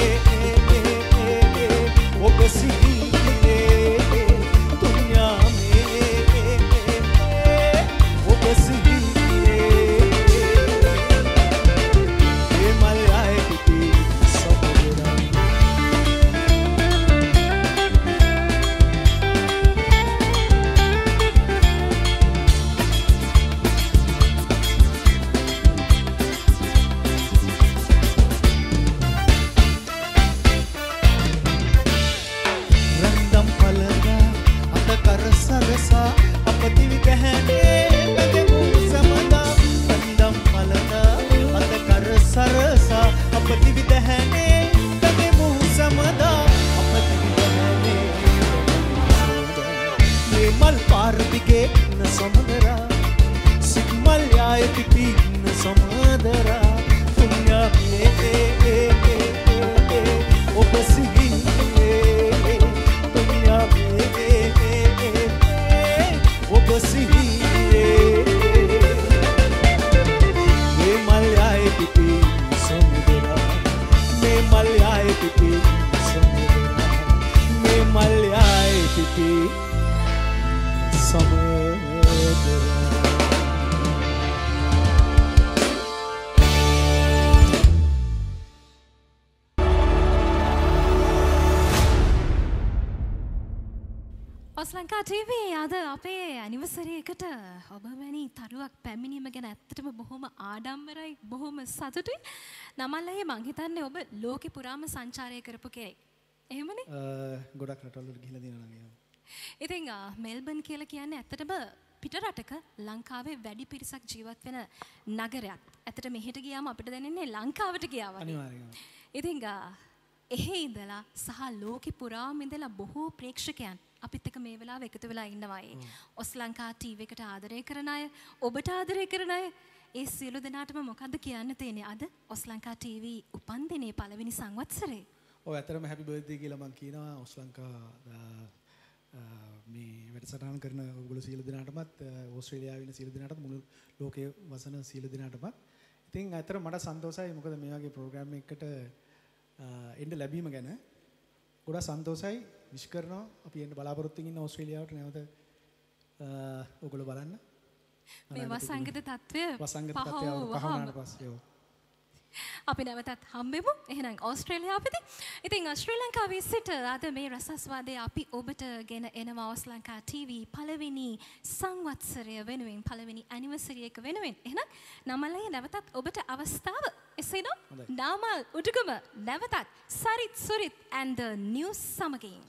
obasihi dunya me obasihi mal yaay pipi samadara Sarasa apati vidhane kademu samada kandam malana adakar sarasa apati vidhane kademu samada apati vidhane ye mal par dige na samadara sigmal yaay pipi na samadara dunya me obasihi dunya me obasihi me malyaye pipi samudra me malyaye pipi samudra me malyaye pipi samudra ඔස්ලංකා TV අද අපේ anniversary එකට ඔබ වැනි තරුවක් පැමිණීම ගැන ඇත්තටම බොහොම ආඩම්බරයි බොහොම සතුටුයි. නමල්ලේ මං හිතන්නේ ඔබ ලෝකෙ පුරාම සංචාරය කරපු කෙනෙක්. එහෙමනේ? ගොඩක් රටවල් වලට ගිහිලා තියෙනවා නේද? ඉතින් මෙල්බන් කියලා කියන්නේ ඇත්තටම පිට රටක ලංකාවේ වැඩි පිරිසක් ජීවත් වෙන නගරයක්. ඇත්තට මෙහෙට ගියාම අපිට දැනෙන්නේ ලංකාවට ගියා වගේ. අනිවාර්යයෙන්ම. ඉතින් එහි ඉඳලා සහ ලෝකෙ පුරාම ඉඳලා බොහෝ ප්‍රේක්ෂකයන් අපිත් එක්ක මේ වෙලාව එකතු වෙලා ඉන්නවා. ඔස්ලංකා TV එකට ආදරය කරන අය, ඔබට ආදරය කරන අය, ඒ සියලු දෙනාටම මොකද්ද කියන්න තියෙන්නේ අද ඔස්ලංකා TV උපන්දිනේ පළවෙනි සංවත්සරේ? ඔව් ඇත්තටම හැපි බර්ත්ඩේ කියලා මම කියනවා ඔස්ලංකා මේ වැඩසටහන කරන ඔයගොල්ලෝ සියලු දෙනාටමත් ඕස්ට්‍රේලියාවේ ඉන්න සියලු දෙනාටත් මුළු ලෝකයේ වසන සියලු දෙනාටමත්. ඉතින් ඇත්තටම මට සන්තෝෂයි මොකද මේ වගේ ප්‍රෝග්‍රෑම් එකකට එන්න ලැබීම ගැන ගොඩක් සන්තෝෂයි. විශ් කරනවා අපි එන්න බලාපොරොත්තු වෙන ඕස්ට්‍රේලියාවට නැවත ඔයගොල්ලෝ බලන්න. මේ වසංගත තත්ත්වය පහ වුණාට පස්සේ අපි නැවතත් හම්බෙමු. එහෙනම් ඕස්ට්‍රේලියාවේදී. ඉතින් ශ්‍රී ලංකාවේ සිට අද මේ රසස්වාදයේ අපි ඔබට ගෙන එනවා ඔස්ලංකා TV පළවෙනි සංවත්සරය වෙනුවෙන් පළවෙනි ඇනිවර්සරි එක වෙනුවෙන්. එහෙනම් නමලයි නැවතත් ඔබට අවස්ථාව එසේනම් නාමල් උඩුගම නැවතත් Sarith Surith and the news සමගින්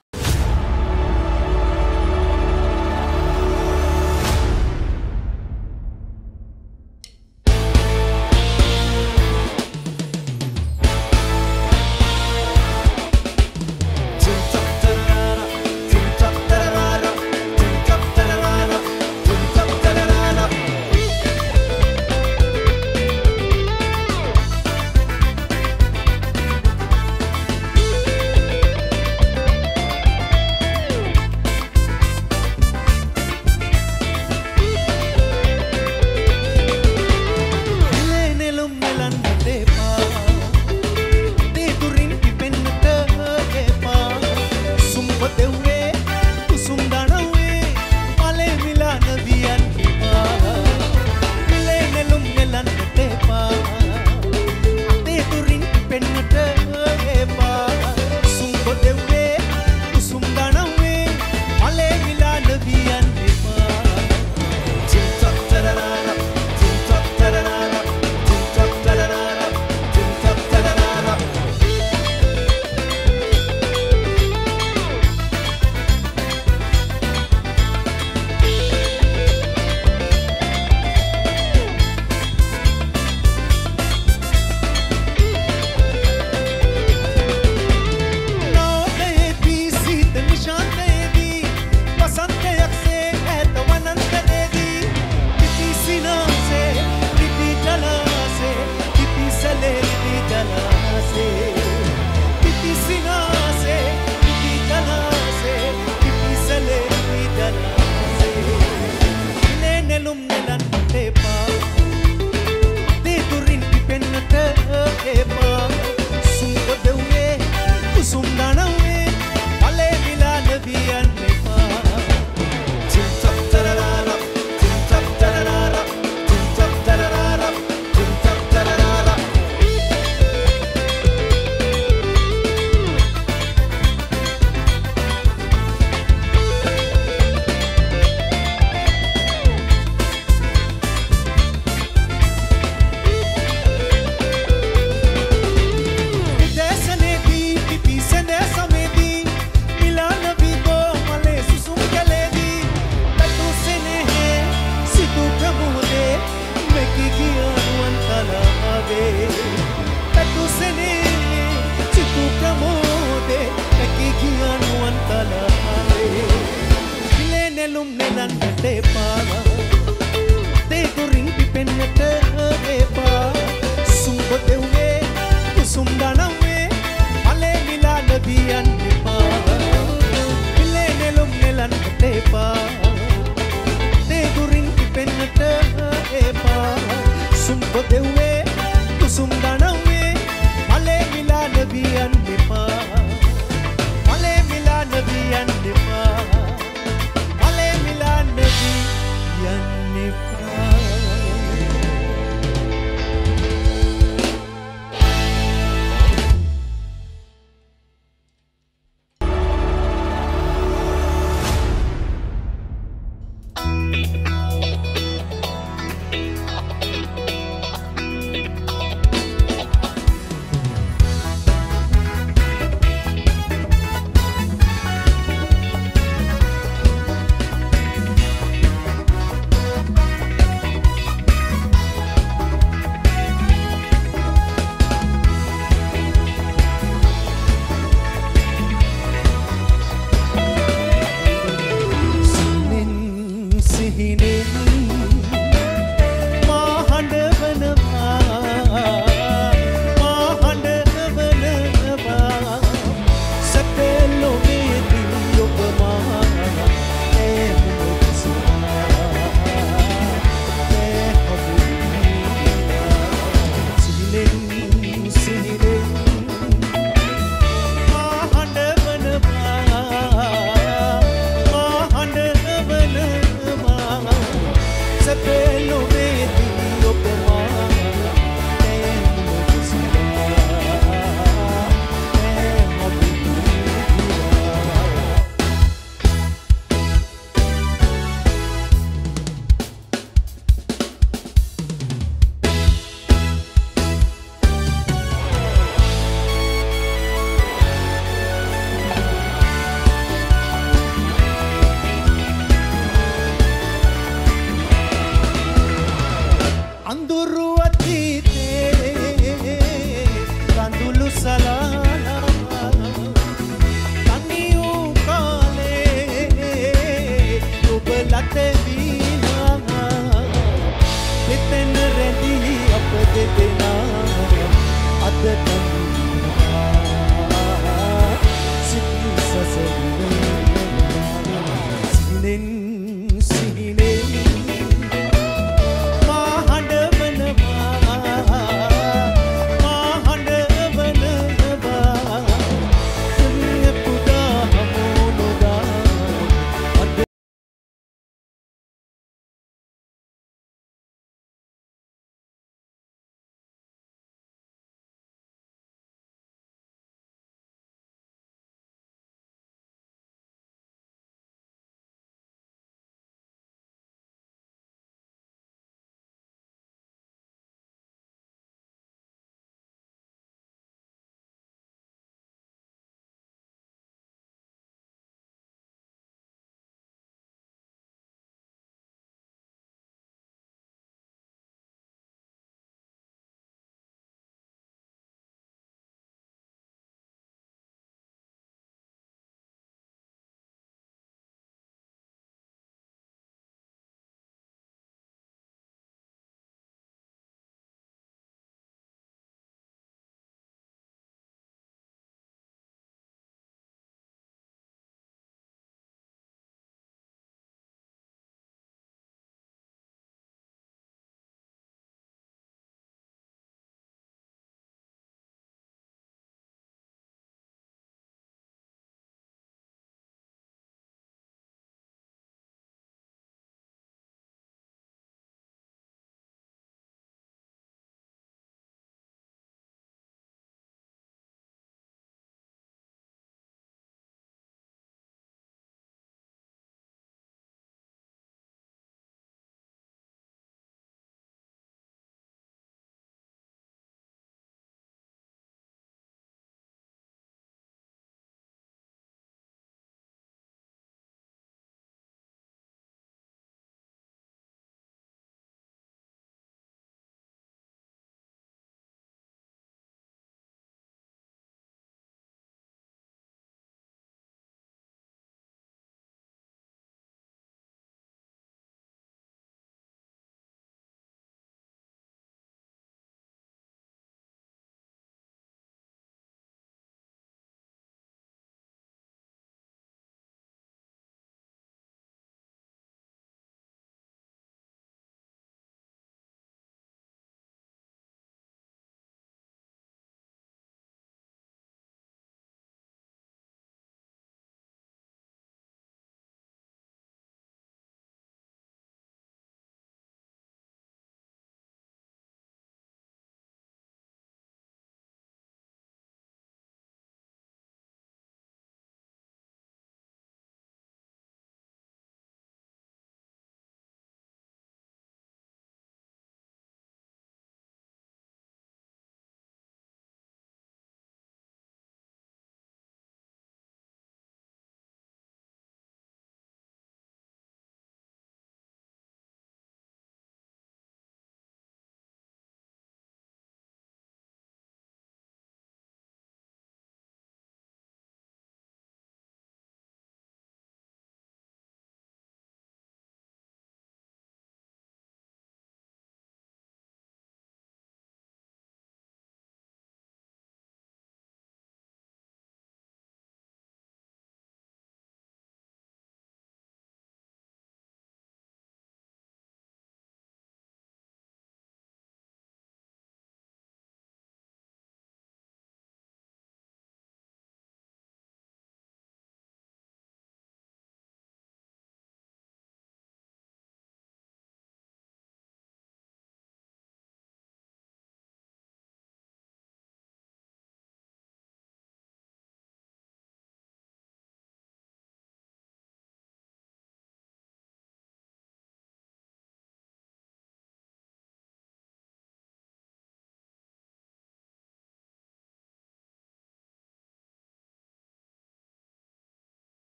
නෙලන්නට එපා තේකුරින් පිපෙන්නට එපා සුම්බ දෙව්වේ කුසුම් දනව්වේ මලේ මිලා නොදී යන්න එපා පිලේ නෙළුම් නෙලන්නට එපා තේකුරින් පිපෙන්නට එපා සුම්බ දෙව්වේ කුසුම් දනව්වේ මලේ මිලා නොදී යන්න එපා මලේ මිලා නොදී යන්න එපා මලේ මිලා නොදී යන්න එපා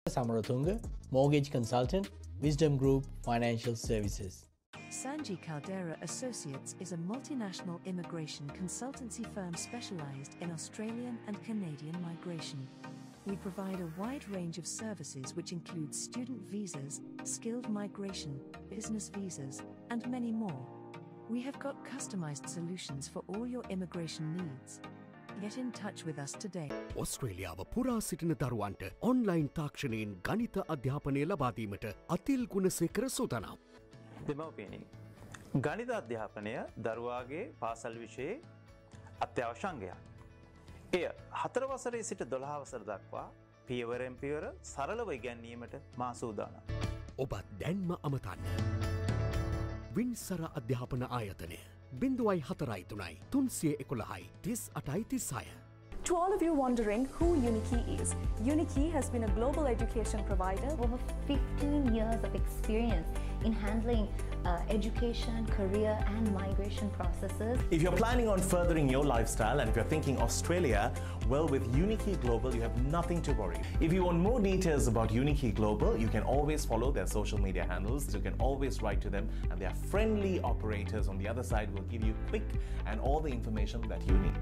Samarathunga, mortgage consultant, Wisdom Group Financial Services. Sanji Caldera Associates is a multinational immigration consultancy firm specialized in Australian and Canadian migration. We provide a wide range of services which include student visas, skilled migration, business visas, and many more. We have got customized solutions for all your immigration needs. Get in touch with us today. ඔස්ට්‍රේලියාව පුරා සිටින දරුවන්ට online තාක්ෂණයෙන් ගණිත අධ්‍යාපනය ලබාදීමට අතිල් ගුණසේකර සූදානම්. දෙමව්පියනි ගණිත අධ්‍යාපනය දරුවාගේ පාසල් විෂයේ අත්‍යවශ්‍ය අංගයක්. එය 4 වසරේ සිට 12 වසර දක්වා පියවරෙන් පියවර සරලව ඉගැන්වීමට මා සූදානම්. ඔබත් දැන්ම අමතන්න. වින්සර අධ්‍යාපන ආයතනය 04 311 38 To all of you wondering who Unikey is, Unikey has been a global education provider. Over 15 years of experience in handling education, career and migration processes. If you're planning on furthering your lifestyle and if you're thinking Australia, well, with Unikey Global, you have nothing to worry. If you want more details about Unikey Global, you can always follow their social media handles. You can always write to them, and their friendly operators on the other side will give you quick and all the information that you need.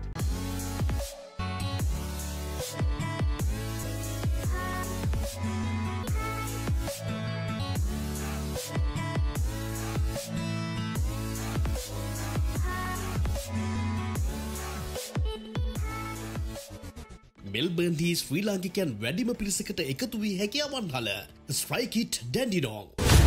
මෙල්බර්න්හි ශ්‍රී ලාංකිකයන් වැඩිම පිරිසකට එකතු වී හැකි අවන්හල strike it ඩැන්ඩිනෝන්.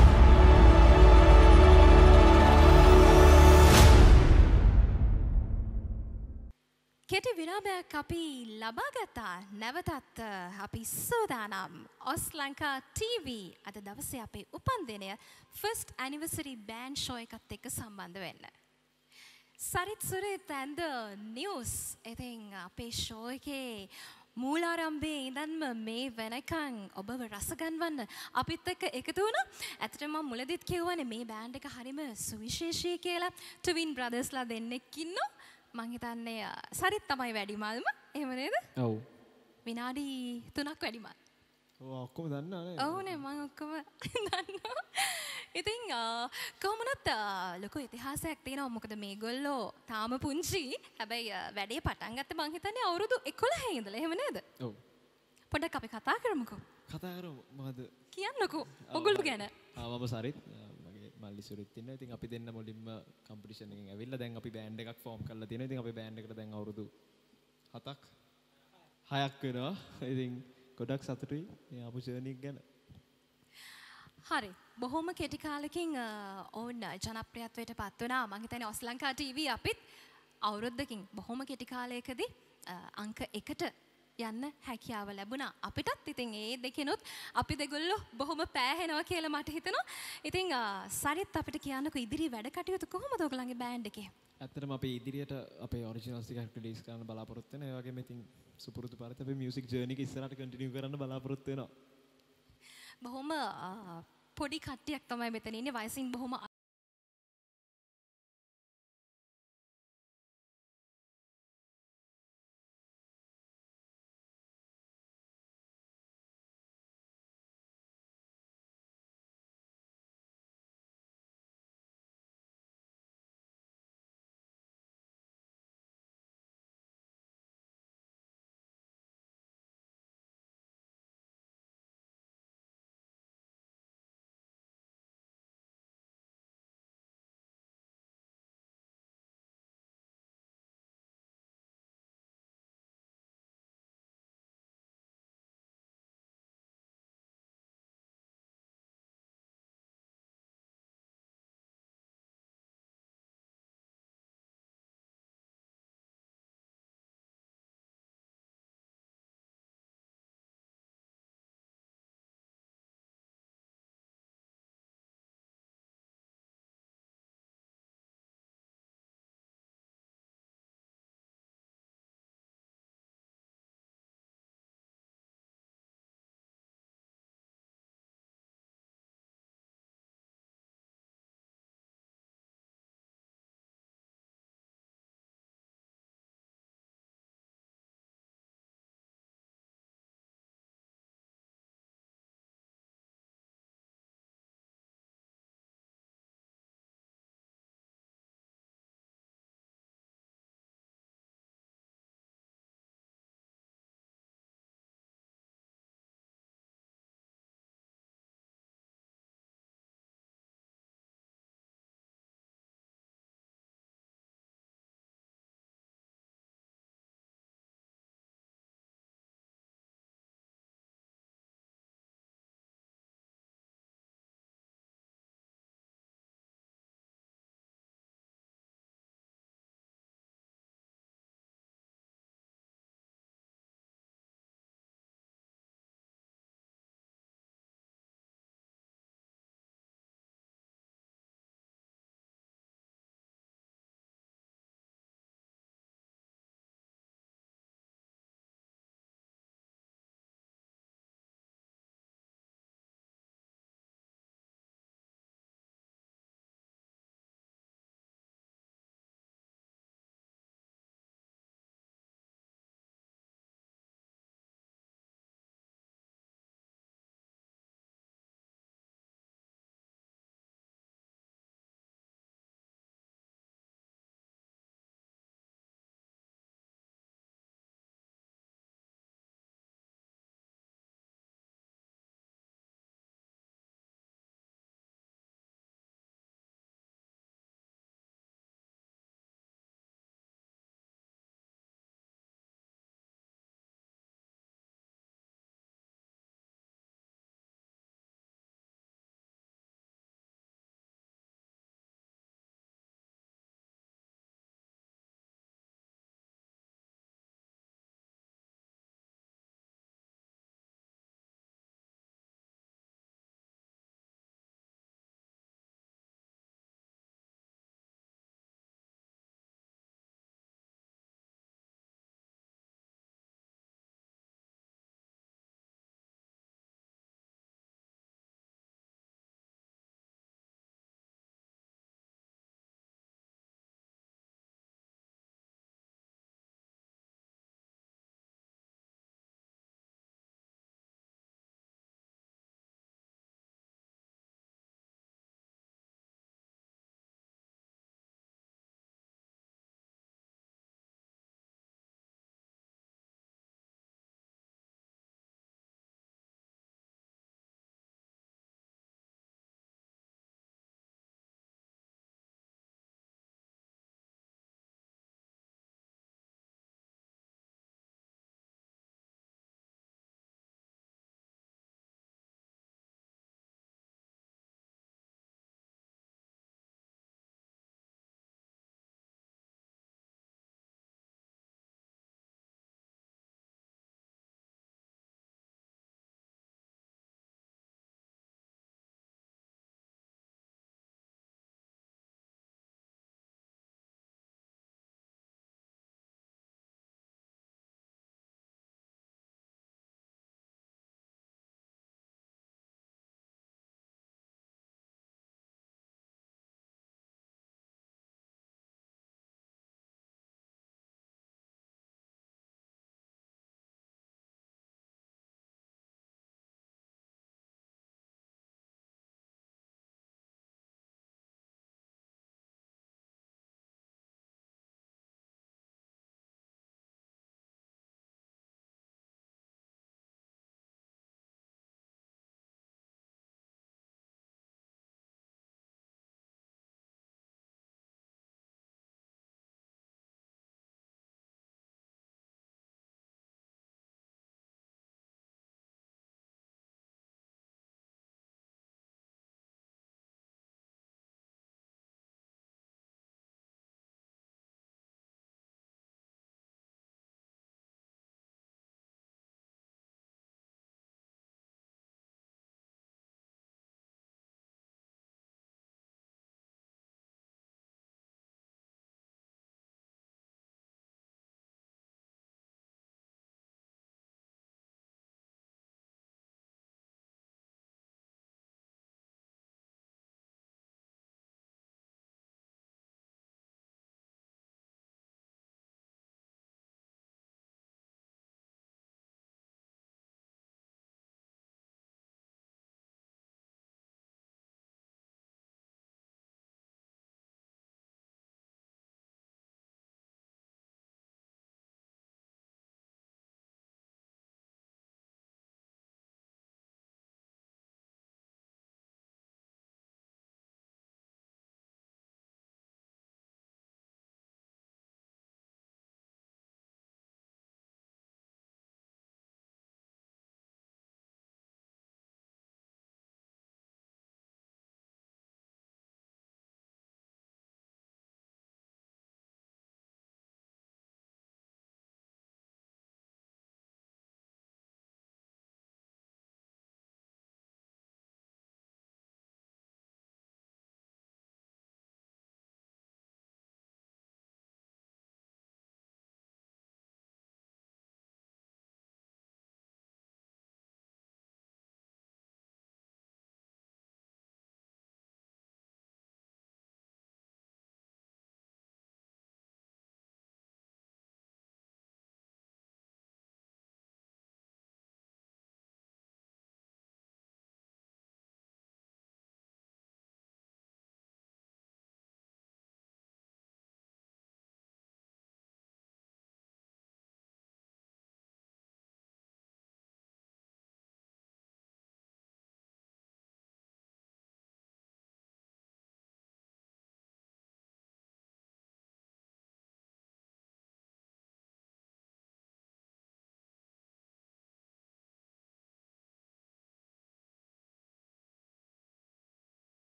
කෙටි විරාමයක් අපි ලබා ගත්තා. නැවතත් අපි සූදානම් ඔස් ලංකා TV අද දවසේ අපේ උපන්දිනය ෆස්ට් ඇනිවර්සරි බෑන්ඩ් ෂෝ එකත් එක්ක සම්බන්ධ වෙන්න. Sarith Surith and the news. ඉතින් අපේ ෂෝ එකේ මූලාරම්භයේ ඉඳන්ම මේ වෙනකන් ඔබව රස ගන්වන්න අපිත් එක්ක එකතු වුණා. ඇත්තටම මම මුලදිත් කියවනේ මේ බෑන්ඩ් එක හරිම සුවිශේෂී කියලා. ට්වින් බ්‍රදර්ස්ලා දෙන්නෙක් ඉන්නවා. මං හිතන්නේ සරිත් තමයි වැඩිමල්ම. එහෙම නේද? ඔව්. විනාඩි 3ක් වැඩිමල්. ඔව් ඔක්කොම දන්නා නේද? ඔව්නේ මම ඔක්කොම දන්නවා. ඉතින් කොහොමනත් ලොකු ඉතිහාසයක් තියෙනවා. මොකද මේගොල්ලෝ තාම පුංචි. හැබැයි වැඩේ පටන් ගත්ත මං හිතන්නේ අවුරුදු 11 ඉඳලා. එහෙම නේද? ඔව්. පොඩ්ඩක් අපි කතා කරමුකෝ. කතා කරමු. මොකද? කියන්නකෝ. ඔගොල්ලෝ ගැන. මම සරිත් මගේ මල්ලි සුරිත් ඉන්නවා. ඉතින් අපි දෙන්න මුලින්ම කම්පිටිෂන් එකෙන් ඇවිල්ලා දැන් අපි බෑන්ඩ් එකක් ෆෝම් කරලා තියෙනවා. ඉතින් අපේ බෑන්ඩ් එකට දැන් අවුරුදු 7ක් 6ක් වෙනවා. ඉතින් ගොඩක් සතුටුයි මේ ආපු ජර්නි එක ගැන. හරි. බොහොම කෙටි කාලෙකින් ඕන් ජනප්‍රියත්වයට පත් වුණා. මම හිතන්නේ ඔස් ලංකා TV අපිත් අවුරුද්දකින් බොහොම කෙටි කාලයකදී අංක 1ට යන්න හැකියාව ලැබුණා. අපිටත් ඉතින් ඒ දෙකෙනුත් අපි දෙගොල්ලෝ බොහොම පෑහෙනවා කියලා මට හිතෙනවා. ඉතින් සරිත් අපිට කියන්නකෝ ඉදිරි වැඩ කටයුතු කොහොමද ඔයගලගේ බෑන්ඩ් එකේ? ඇත්තටම අපි ඉදිරියට අපේ ඔරිජිනල්ස් ටික රිලීස් කරන්න බලාපොරොත්තු වෙනවා. ඒ වගේම ඉතින් සුපුරුදු පරිදි අපේ මියුසික් ජර්නි එක ඉස්සරහට කන්ටිනියු කරන්න බලාපොරොත්තු වෙනවා. බොහොම පොඩි කට්ටියක් තමයි මෙතන ඉන්නේ. වයසින් බොහොම